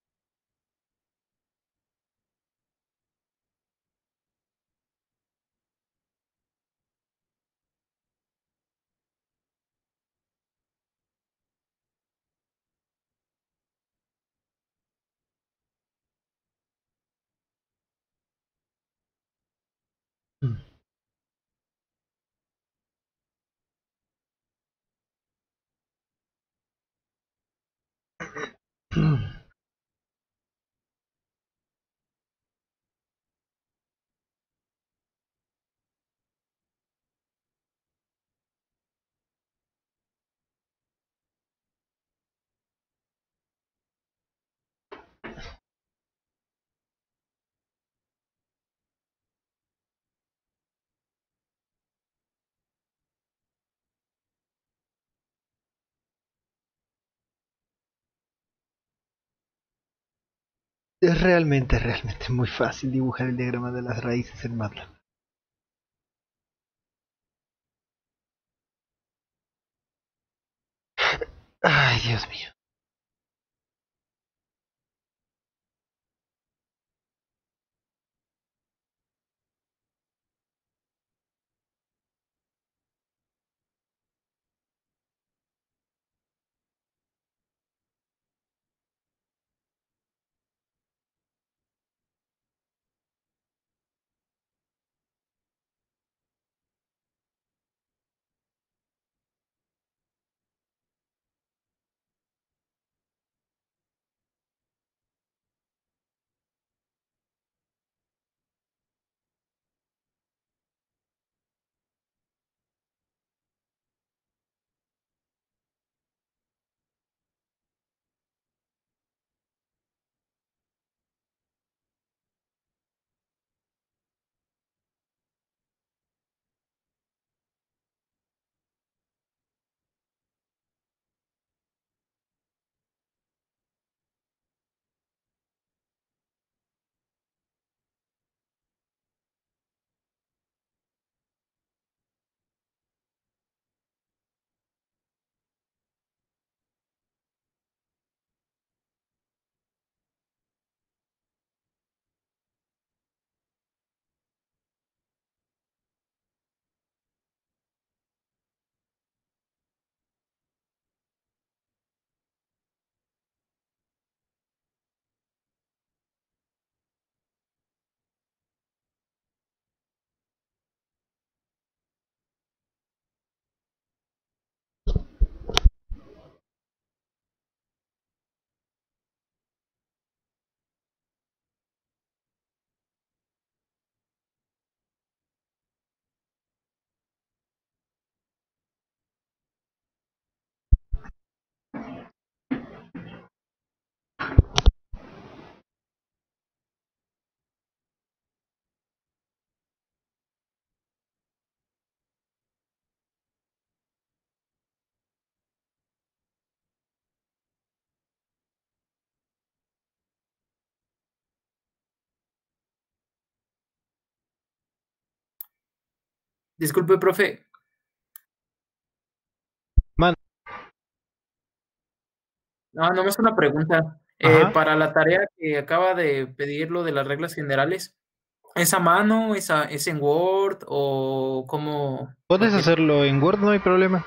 Es realmente, realmente muy fácil dibujar el diagrama de las raíces en MATLAB. Ay, Dios mío. Disculpe, profe. Man, No, nomás una pregunta. Eh, Ajá. para la tarea que acaba de pedir lo de las reglas generales, ¿es a mano, es, a- es en Word o cómo lo Puedes quiere? hacerlo en Word, no hay problema.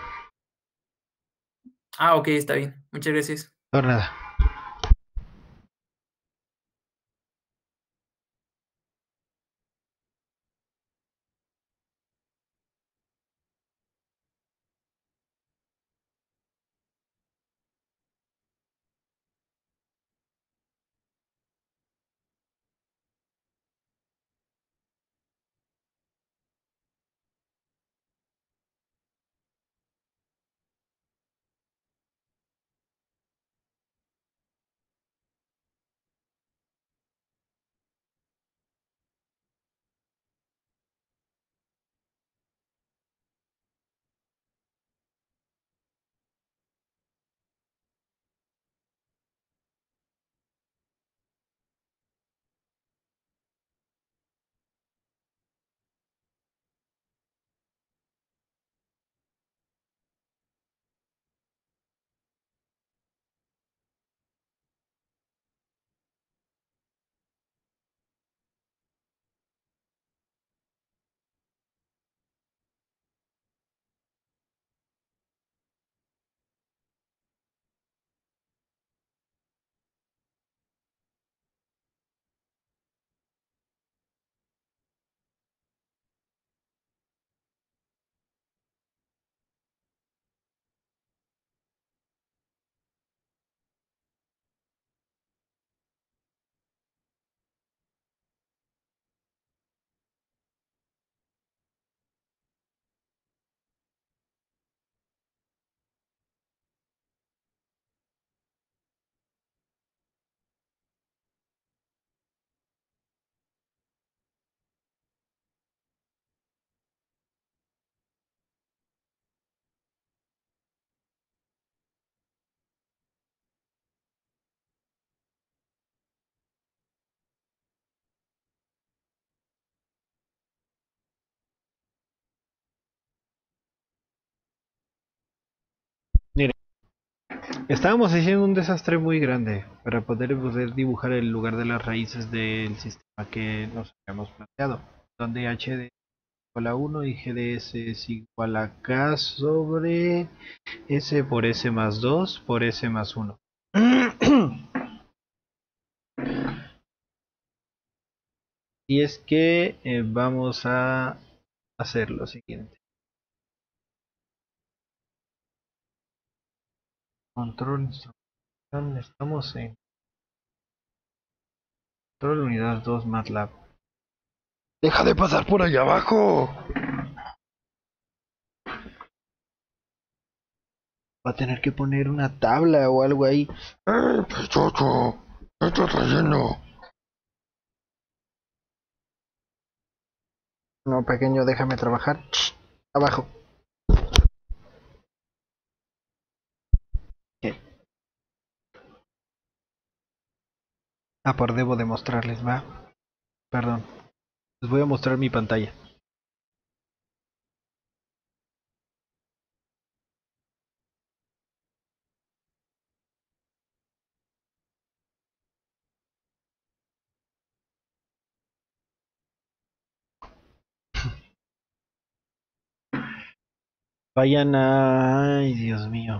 Ah, ok, está bien. Muchas gracias. Por nada. Mire, estábamos haciendo un desastre muy grande para poder, poder dibujar el lugar de las raíces del sistema que nos habíamos planteado, donde h de igual a uno y g de s es igual a k sobre s por s más dos por s más uno. Y es que eh, vamos a hacer lo siguiente. Control instrucción, estamos en control unidad dos MATLAB. ¡Deja de pasar por allá abajo! Va a tener que poner una tabla o algo ahí. ¡Eh, pechocho! ¿Qué estás haciendo? No, pequeño, déjame trabajar. Shh, abajo. ¿Qué? Ah, por debo demostrarles, va. Perdón. Les voy a mostrar mi pantalla. Vayan a... Ay, Dios mío.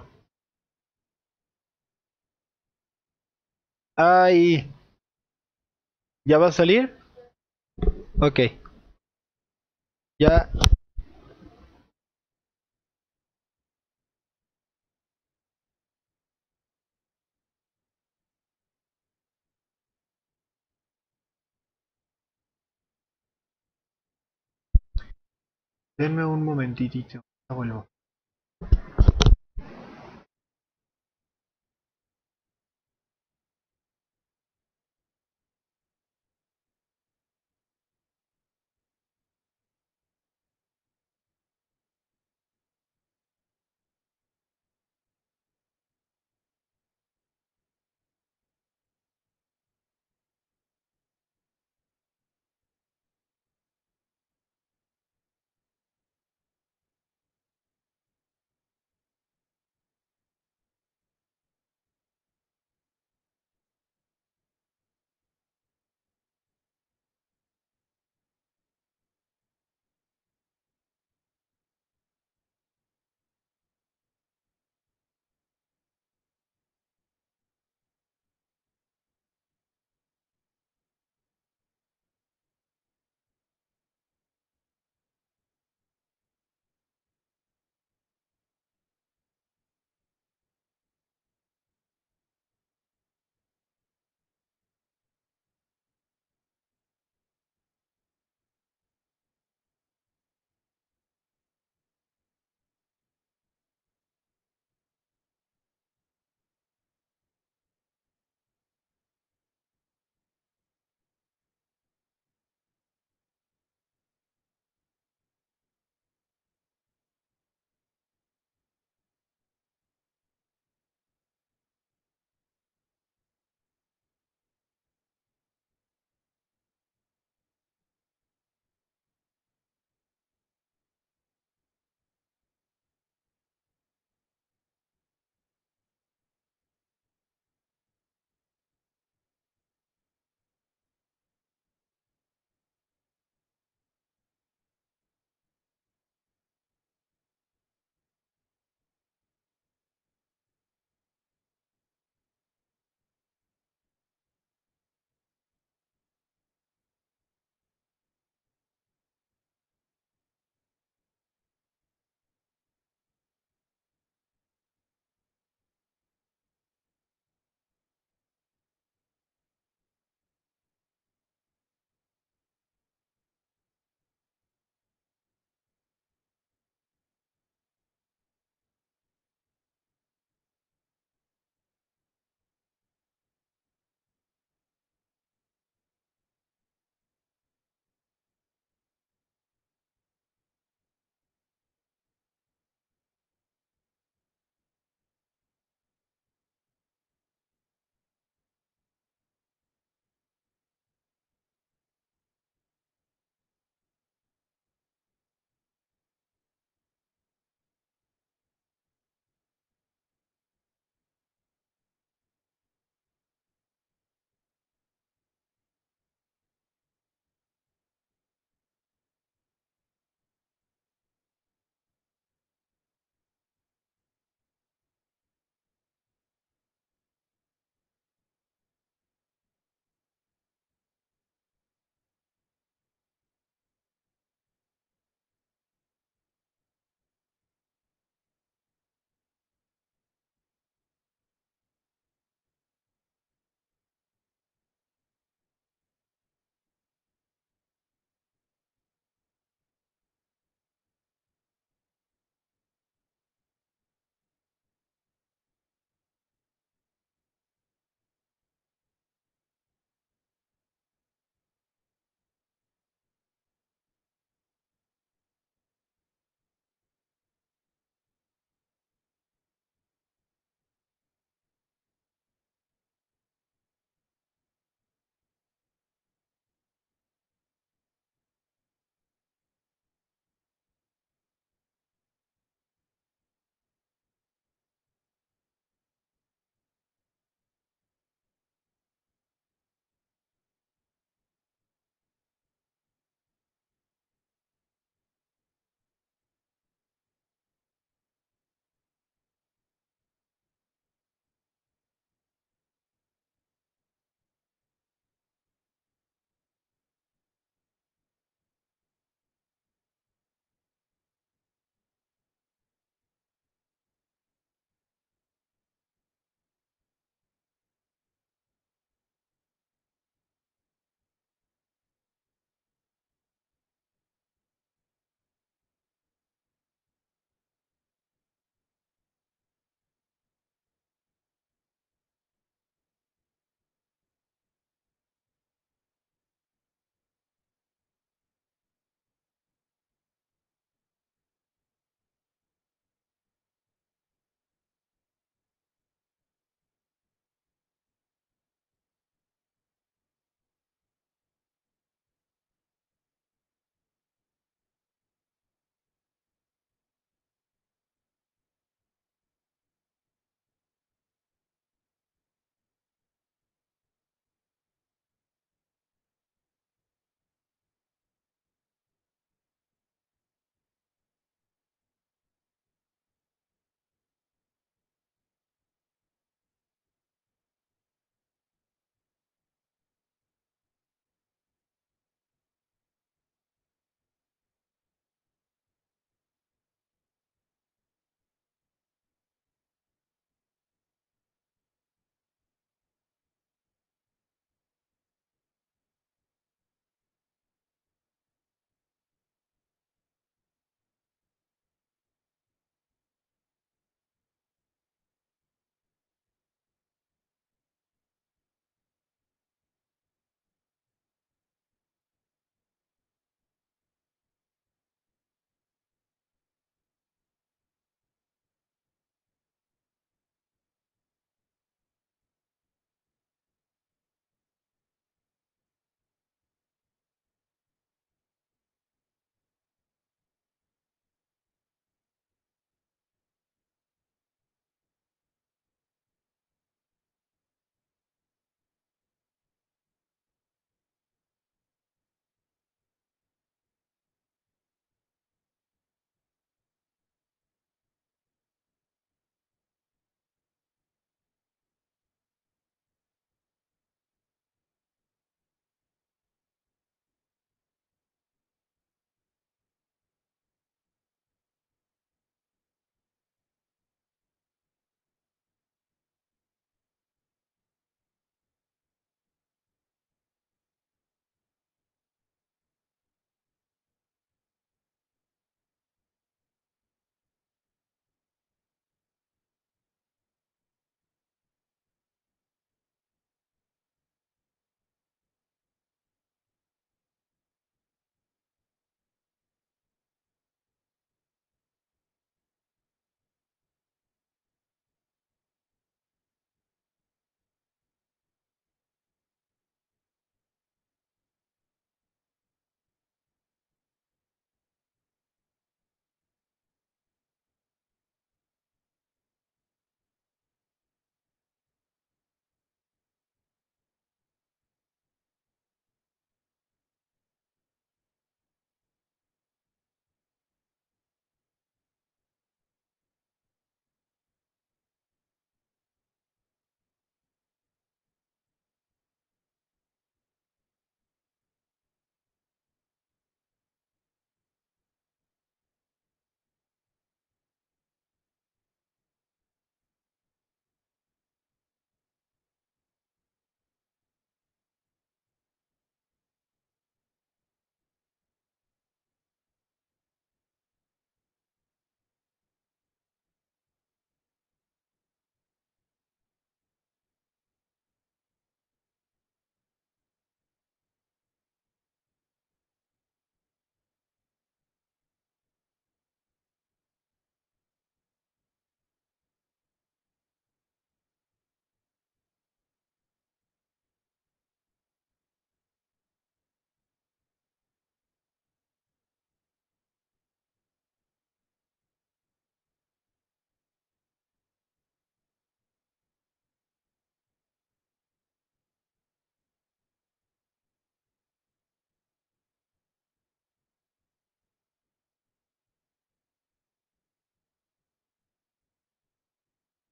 Ay. ¿Ya va a salir? Ok. Ya. Denme un momentitito. Ya vuelvo.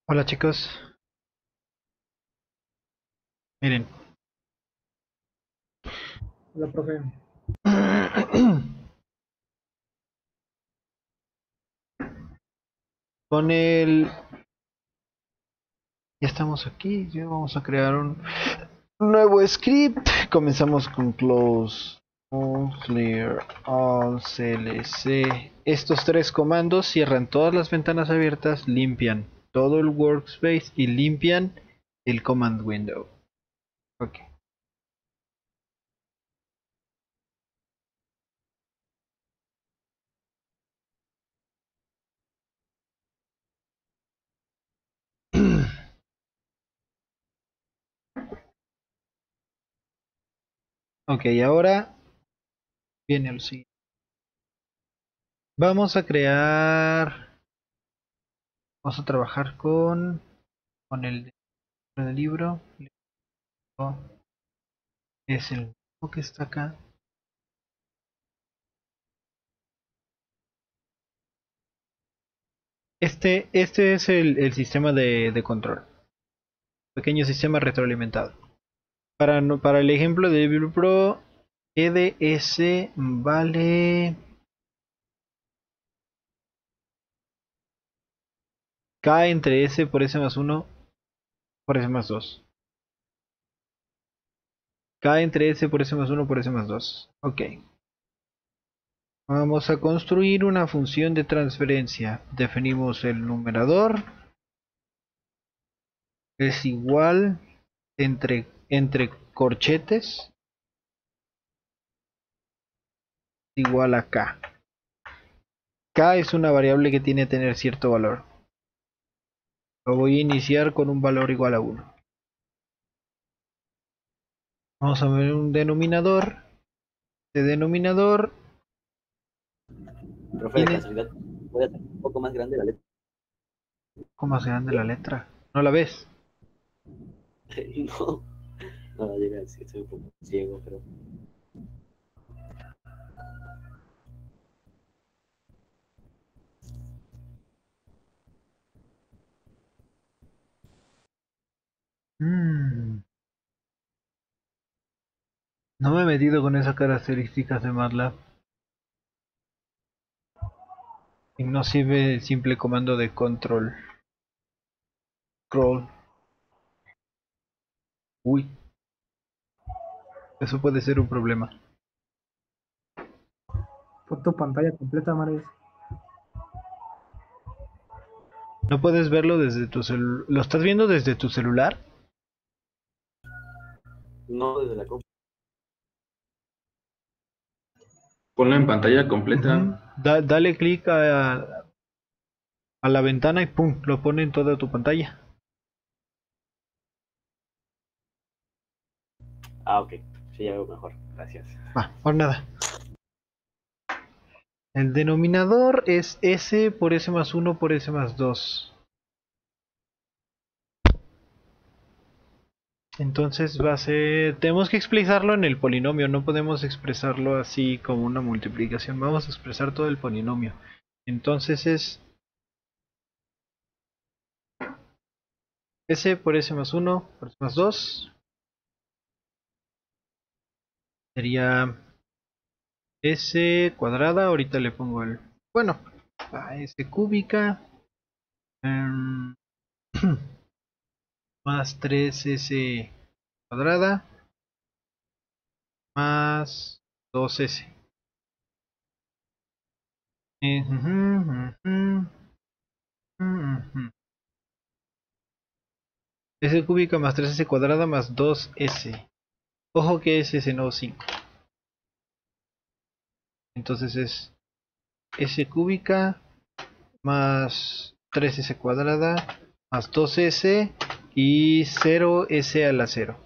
Hola chicos. Miren. Hola, profe. Con el... Ya estamos aquí. Ya vamos a crear un nuevo script. Comenzamos con close, all, clear, all, clc. Estos tres comandos cierran todas las ventanas abiertas, limpian todo el workspace y limpian el command window. Ok. Ok, ahora viene el siguiente. Vamos a crear... Vamos a trabajar con, con el, el libro. Es el mismo que está acá. Este, este es el, el sistema de, de control. Pequeño sistema retroalimentado. Para, no- para el ejemplo de Visual Pro, E D S vale K entre S por S más uno por S más dos. K entre S por S más uno por S más dos. Ok. Vamos a construir una función de transferencia. Definimos el numerador. Es igual entre, entre corchetes. Igual a K. K es una variable que tiene que tener cierto valor. Lo voy a iniciar con un valor igual a uno. Vamos a ver un denominador. Este denominador Profe, de tiene... casualidad, puede hacer un poco más grande la letra. ¿Cómo más grande la letra? ¿No la ves? No, no la llega a decir, soy un poco ciego, pero. Mm. No me he metido con esas características de MATLAB. Y no sirve el simple comando de control. Scroll. Uy. Eso puede ser un problema. Pon tu pantalla completa, Mares. No puedes verlo desde tu celular. ¿Lo estás viendo desde tu celular? No desde la compu. Ponlo en pantalla completa. Ujú. Da- dale clic a, a la ventana y pum, lo pone en toda tu pantalla. Ah, ok. Sí, ya veo mejor. Gracias. Va, por nada. El denominador es S por S más uno por S más dos. Entonces va a ser... Tenemos que expresarlo en el polinomio, no podemos expresarlo así como una multiplicación. Vamos a expresar todo el polinomio. Entonces es S por S más uno por S más dos. Sería S cuadrada, ahorita le pongo el... Bueno, a S cúbica. em, más tres S cuadrada. Más dos S. Eh, ujú, ujú, ujú. S cúbica más tres S cuadrada más dos S. Ojo que es S no cinco. Entonces es S cúbica más tres S cuadrada más dos S y cero S a la cero.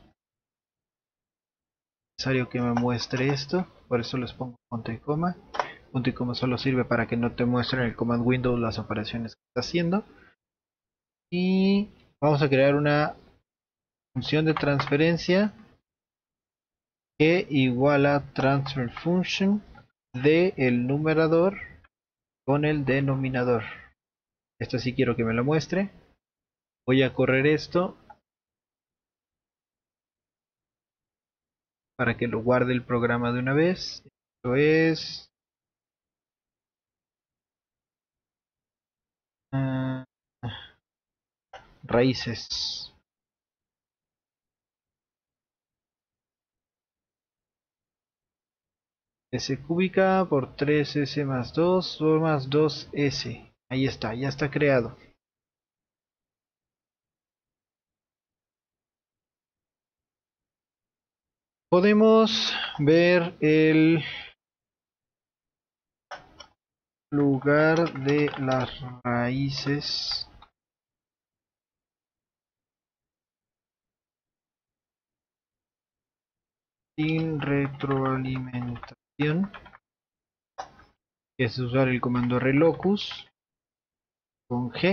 Es necesario que me muestre esto, por eso les pongo punto y coma. Punto y coma solo sirve para que no te muestre en el command window las operaciones que está haciendo. Y vamos a crear una función de transferencia que iguala transfer function de el numerador con el denominador. Esto sí quiero que me lo muestre. Voy a correr esto para que lo guarde el programa de una vez. Esto es uh, raíces. S cúbica por tres S más dos o más dos S. Ahí está, ya está creado. Podemos ver el lugar de las raíces sin retroalimentación, que es usar el comando relocus con G.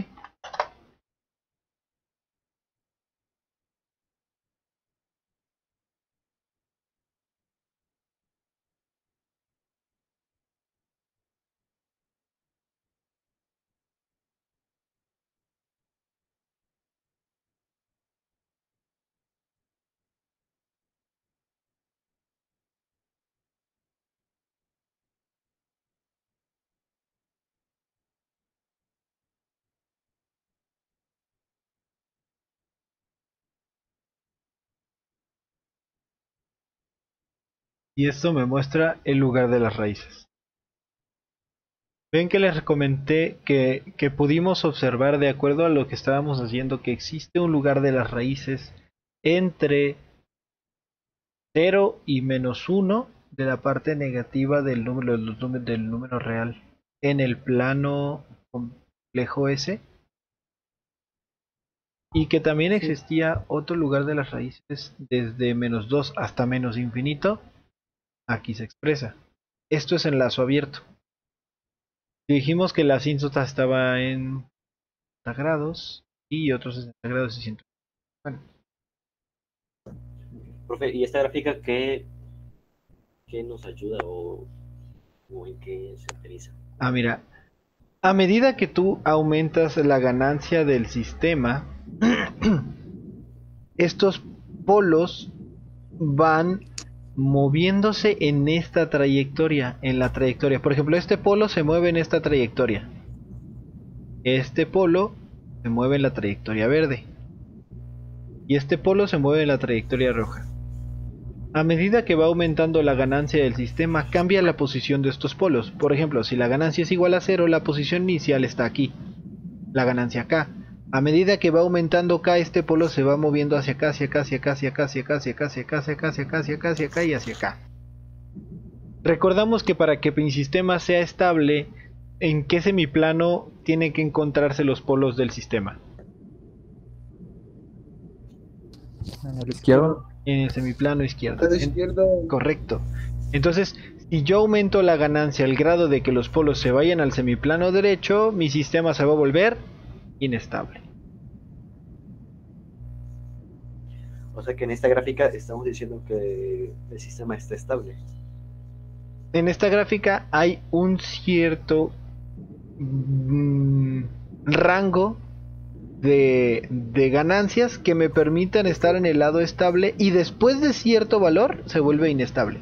Y esto me muestra el lugar de las raíces. Ven que les comenté que, que pudimos observar, de acuerdo a lo que estábamos haciendo, que existe un lugar de las raíces entre cero y menos uno de la parte negativa del número, del número real en el plano complejo S. Y que también existía otro lugar de las raíces desde menos dos hasta menos infinito. Aquí se expresa. Esto es en lazo abierto. Dijimos que la asíntota estaba en sesenta grados y otros sesenta grados y ciento. Bueno. Profe, ¿y esta gráfica qué, qué nos ayuda o, o en qué se utiliza? Ah, mira. A medida que tú aumentas la ganancia del sistema, estos polos van moviéndose en esta trayectoria, en la trayectoria. Por ejemplo, este polo se mueve en esta trayectoria. Este polo se mueve en la trayectoria verde. Y este polo se mueve en la trayectoria roja. A medida que va aumentando la ganancia del sistema, cambia la posición de estos polos. Por ejemplo, si la ganancia es igual a cero, la posición inicial está aquí. La ganancia acá. A medida que va aumentando K, este polo se va moviendo hacia acá, hacia acá, hacia acá, hacia acá, hacia acá, hacia acá, hacia acá, hacia acá, hacia acá, hacia acá, hacia acá y hacia acá. Recordamos que para que mi sistema sea estable, ¿en qué semiplano tienen que encontrarse los polos del sistema? En el izquierdo. En el semiplano izquierdo. Al izquierdo. Correcto. Entonces, si yo aumento la ganancia al grado de que los polos se vayan al semiplano derecho, mi sistema se va a volver inestable. O sea que en esta gráfica estamos diciendo que el sistema está estable. En esta gráfica hay un cierto mmm, rango de, de ganancias que me permitan estar en el lado estable, y después de cierto valor se vuelve inestable.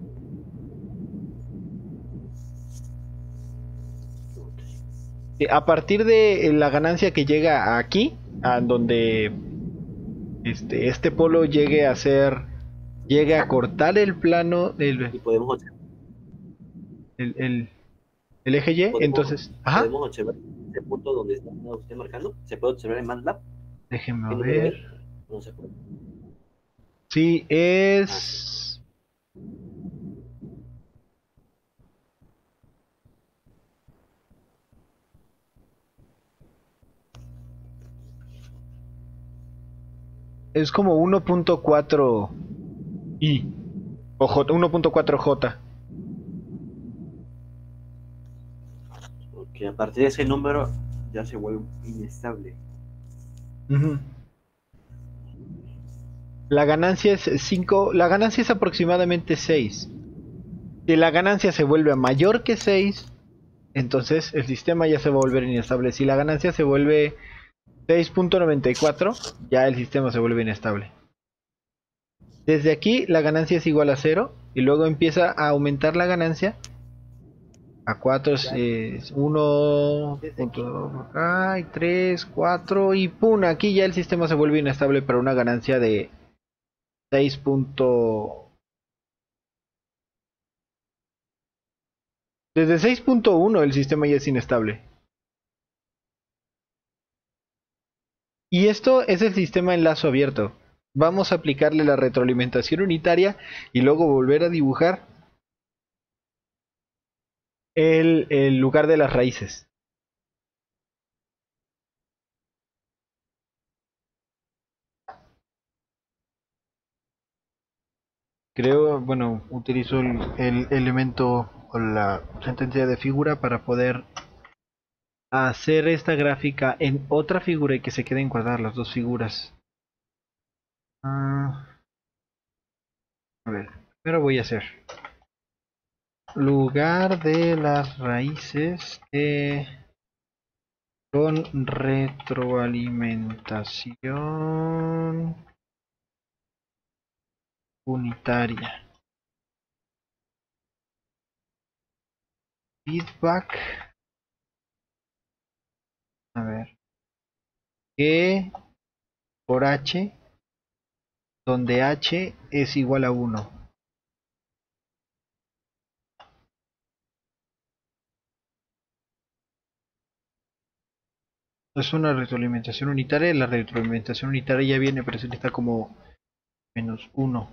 A partir de la ganancia que llega aquí, a donde este, este polo llegue a ser, llegue a cortar el plano, el, Y podemos el, el, el eje Y, podemos, entonces, ajá, podemos observar ese punto donde está usted marcando. ¿Se puede observar en MATLAB? déjenme ¿Qué ver. número es? No se puede. Sí, es... Es como uno punto cuatro i o J, uno punto cuatro J. Porque a partir de ese número ya se vuelve inestable. Uh-huh. La ganancia es cinco, la ganancia es aproximadamente seis. Si la ganancia se vuelve mayor que seis, entonces el sistema ya se va a volver inestable. Si la ganancia se vuelve seis punto noventa y cuatro, ya el sistema se vuelve inestable. Desde aquí la ganancia es igual a cero y luego empieza a aumentar la ganancia a cuatro, uno, tres, cuatro y pum, aquí ya el sistema se vuelve inestable para una ganancia de seis. Desde seis punto uno el sistema ya es inestable. Y esto es el sistema en lazo abierto. Vamos a aplicarle la retroalimentación unitaria y luego volver a dibujar el, el lugar de las raíces. Creo, bueno, utilizo el, el elemento o la sentencia de figura para poder hacer esta gráfica en otra figura y que se queden cuadradas las dos figuras. Ah, a ver, primero voy a hacer lugar de las raíces de, con retroalimentación unitaria. Feedback. A ver. E por H, donde H es igual a uno. Es una retroalimentación unitaria. La retroalimentación unitaria ya viene presenta como menos uno.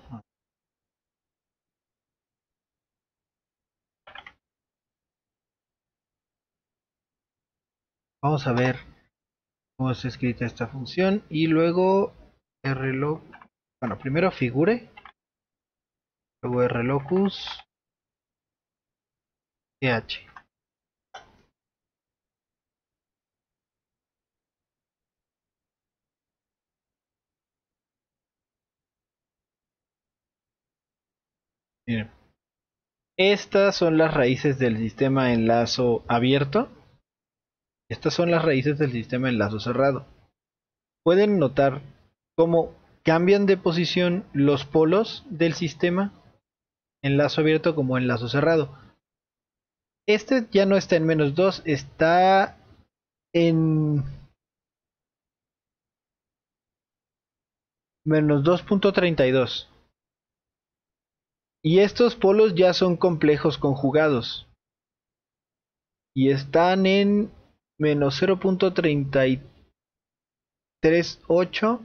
Vamos a ver cómo está escrita esta función y luego rlog, bueno, primero figure, luego rlocus th. Miren, estas son las raíces del sistema en lazo abierto. Estas son las raíces del sistema en lazo cerrado. Pueden notar cómo cambian de posición los polos del sistema en lazo abierto como en lazo cerrado. Este ya no está en menos dos, está en menos dos punto treinta y dos. Y estos polos ya son complejos conjugados. Y están en menos cero punto treinta y tres ocho,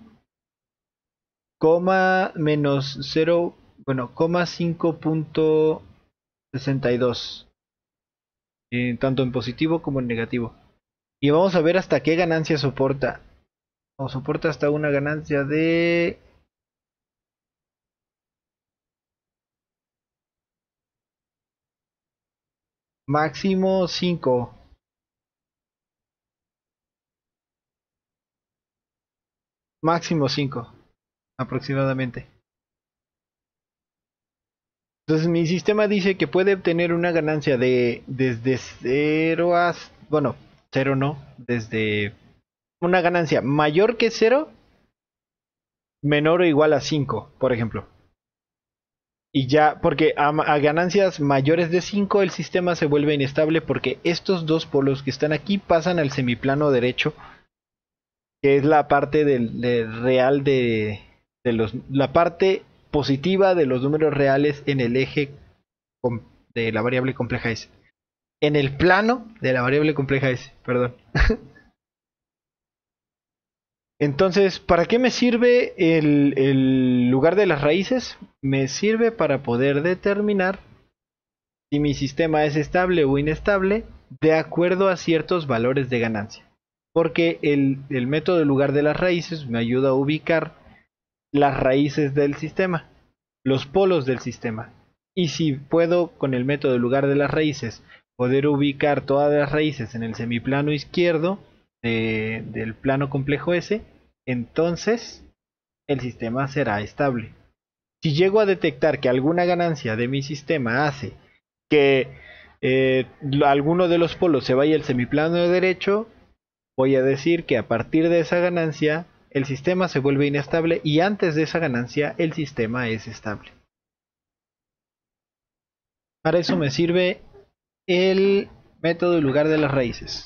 coma menos cero, bueno, coma cinco punto sesenta y dos. Eh, tanto en positivo como en negativo. Y vamos a ver hasta qué ganancia soporta. O soporta hasta una ganancia de máximo cinco. Máximo cinco aproximadamente. Entonces mi sistema dice que puede obtener una ganancia de desde cero a, bueno, cero no, desde una ganancia mayor que cero, menor o igual a cinco, por ejemplo. Y ya, porque a, a ganancias mayores de cinco el sistema se vuelve inestable porque estos dos polos que están aquí pasan al semiplano derecho, que es la parte del, del real de, de los, la parte positiva de los números reales en el eje de la variable compleja S. En el plano de la variable compleja S, perdón. Entonces, ¿para qué me sirve el, el lugar de las raíces? Me sirve para poder determinar si mi sistema es estable o inestable de acuerdo a ciertos valores de ganancia. Porque el, el método de lugar de las raíces me ayuda a ubicar las raíces del sistema, los polos del sistema. Y si puedo con el método de lugar de las raíces poder ubicar todas las raíces en el semiplano izquierdo de, del plano complejo S, entonces el sistema será estable. Si llego a detectar que alguna ganancia de mi sistema hace que eh, alguno de los polos se vaya al semiplano derecho, voy a decir que a partir de esa ganancia el sistema se vuelve inestable y antes de esa ganancia el sistema es estable. Para eso me sirve el método en lugar de las raíces.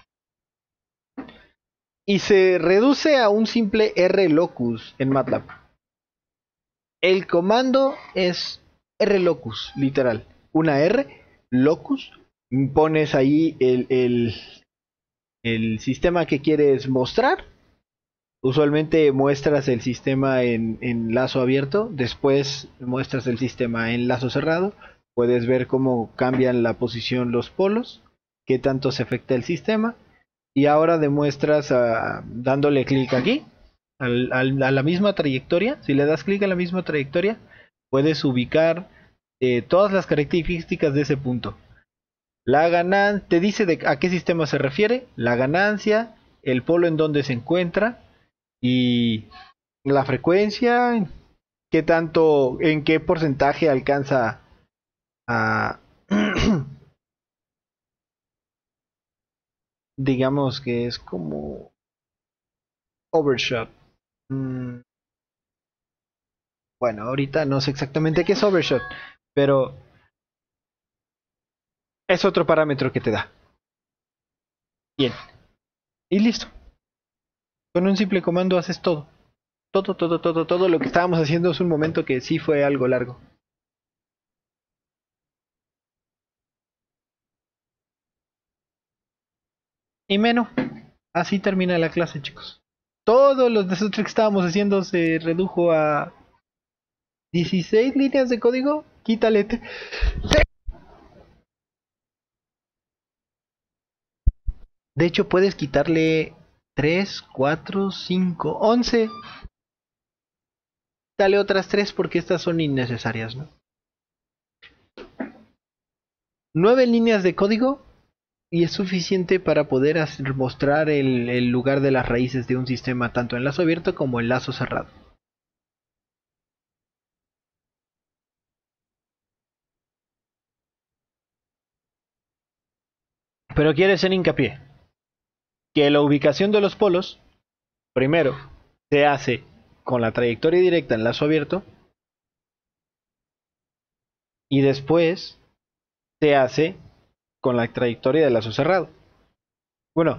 Y se reduce a un simple rlocus en MATLAB. El comando es rlocus, literal. Una R, locus, pones ahí el, el, el sistema que quieres mostrar. Usualmente muestras el sistema en, en lazo abierto, después muestras el sistema en lazo cerrado. Puedes ver cómo cambian la posición los polos, qué tanto se afecta el sistema. Y ahora demuestras uh, dándole clic aquí, al, al, a la misma trayectoria. Si le das clic a la misma trayectoria, puedes ubicar eh, todas las características de ese punto. La ganancia, te dice de a qué sistema se refiere, la ganancia, el polo en donde se encuentra y la frecuencia, qué tanto, en qué porcentaje alcanza a... digamos que es como overshot. Mm. Bueno, ahorita no sé exactamente qué es overshot, pero es otro parámetro que te da. Bien. Y listo. Con un simple comando haces todo. Todo, todo, todo, todo lo que estábamos haciendo es un momento que sí fue algo largo. Y menos. Así termina la clase, chicos. Todos los desastres que estábamos haciendo se redujo a dieciséis líneas de código. Quítale. De hecho, puedes quitarle tres, cuatro, cinco, once. Dale otras tres porque estas son innecesarias, ¿no? nueve líneas de código y es suficiente para poder hacer, mostrar el, el lugar de las raíces de un sistema tanto en lazo abierto como en lazo cerrado. Pero quiere hacer hincapié que la ubicación de los polos, primero, se hace con la trayectoria directa en lazo abierto y después se hace con la trayectoria de lazo cerrado. Bueno,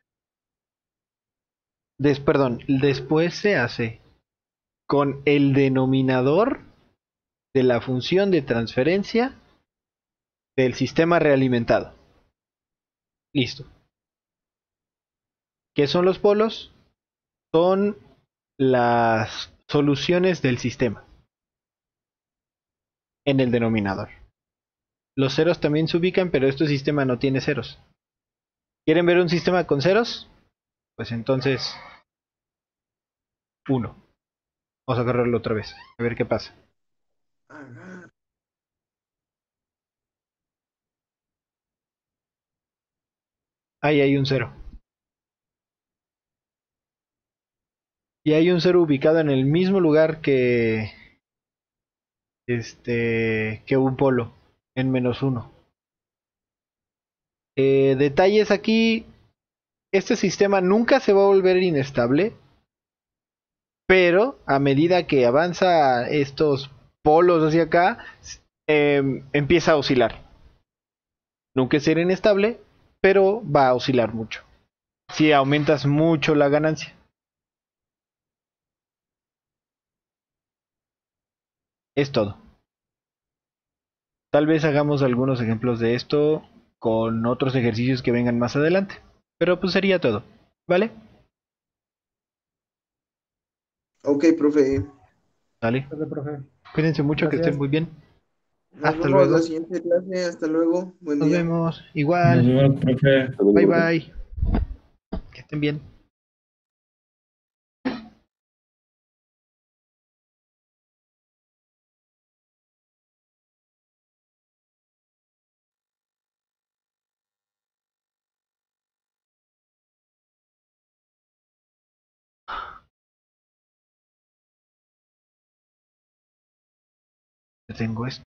des, perdón, después se hace con el denominador de la función de transferencia del sistema realimentado. Listo. ¿Qué son los polos? Son las soluciones del sistema en el denominador. Los ceros también se ubican, pero este sistema no tiene ceros. ¿Quieren ver un sistema con ceros? Pues entonces uno. Vamos a agarrarlo otra vez, a ver qué pasa. Ahí hay un cero. Y hay un cero ubicado en el mismo lugar que este que un polo, en menos uno. Eh, detalles aquí. Este sistema nunca se va a volver inestable, pero a medida que avanza estos polos hacia acá, eh, empieza a oscilar. Nunca será inestable, pero va a oscilar mucho si aumentas mucho la ganancia. Es todo. Tal vez hagamos algunos ejemplos de esto con otros ejercicios que vengan más adelante, pero pues sería todo, ¿vale? Ok, profe. Dale. Gracias, profe. Cuídense mucho, que Gracias. estén muy bien. Nos Hasta vemos luego. la siguiente clase. Hasta luego. Buen Nos día. vemos. Nos Igual. vemos, profe. Bye bye. Que estén bien. Tengo esto.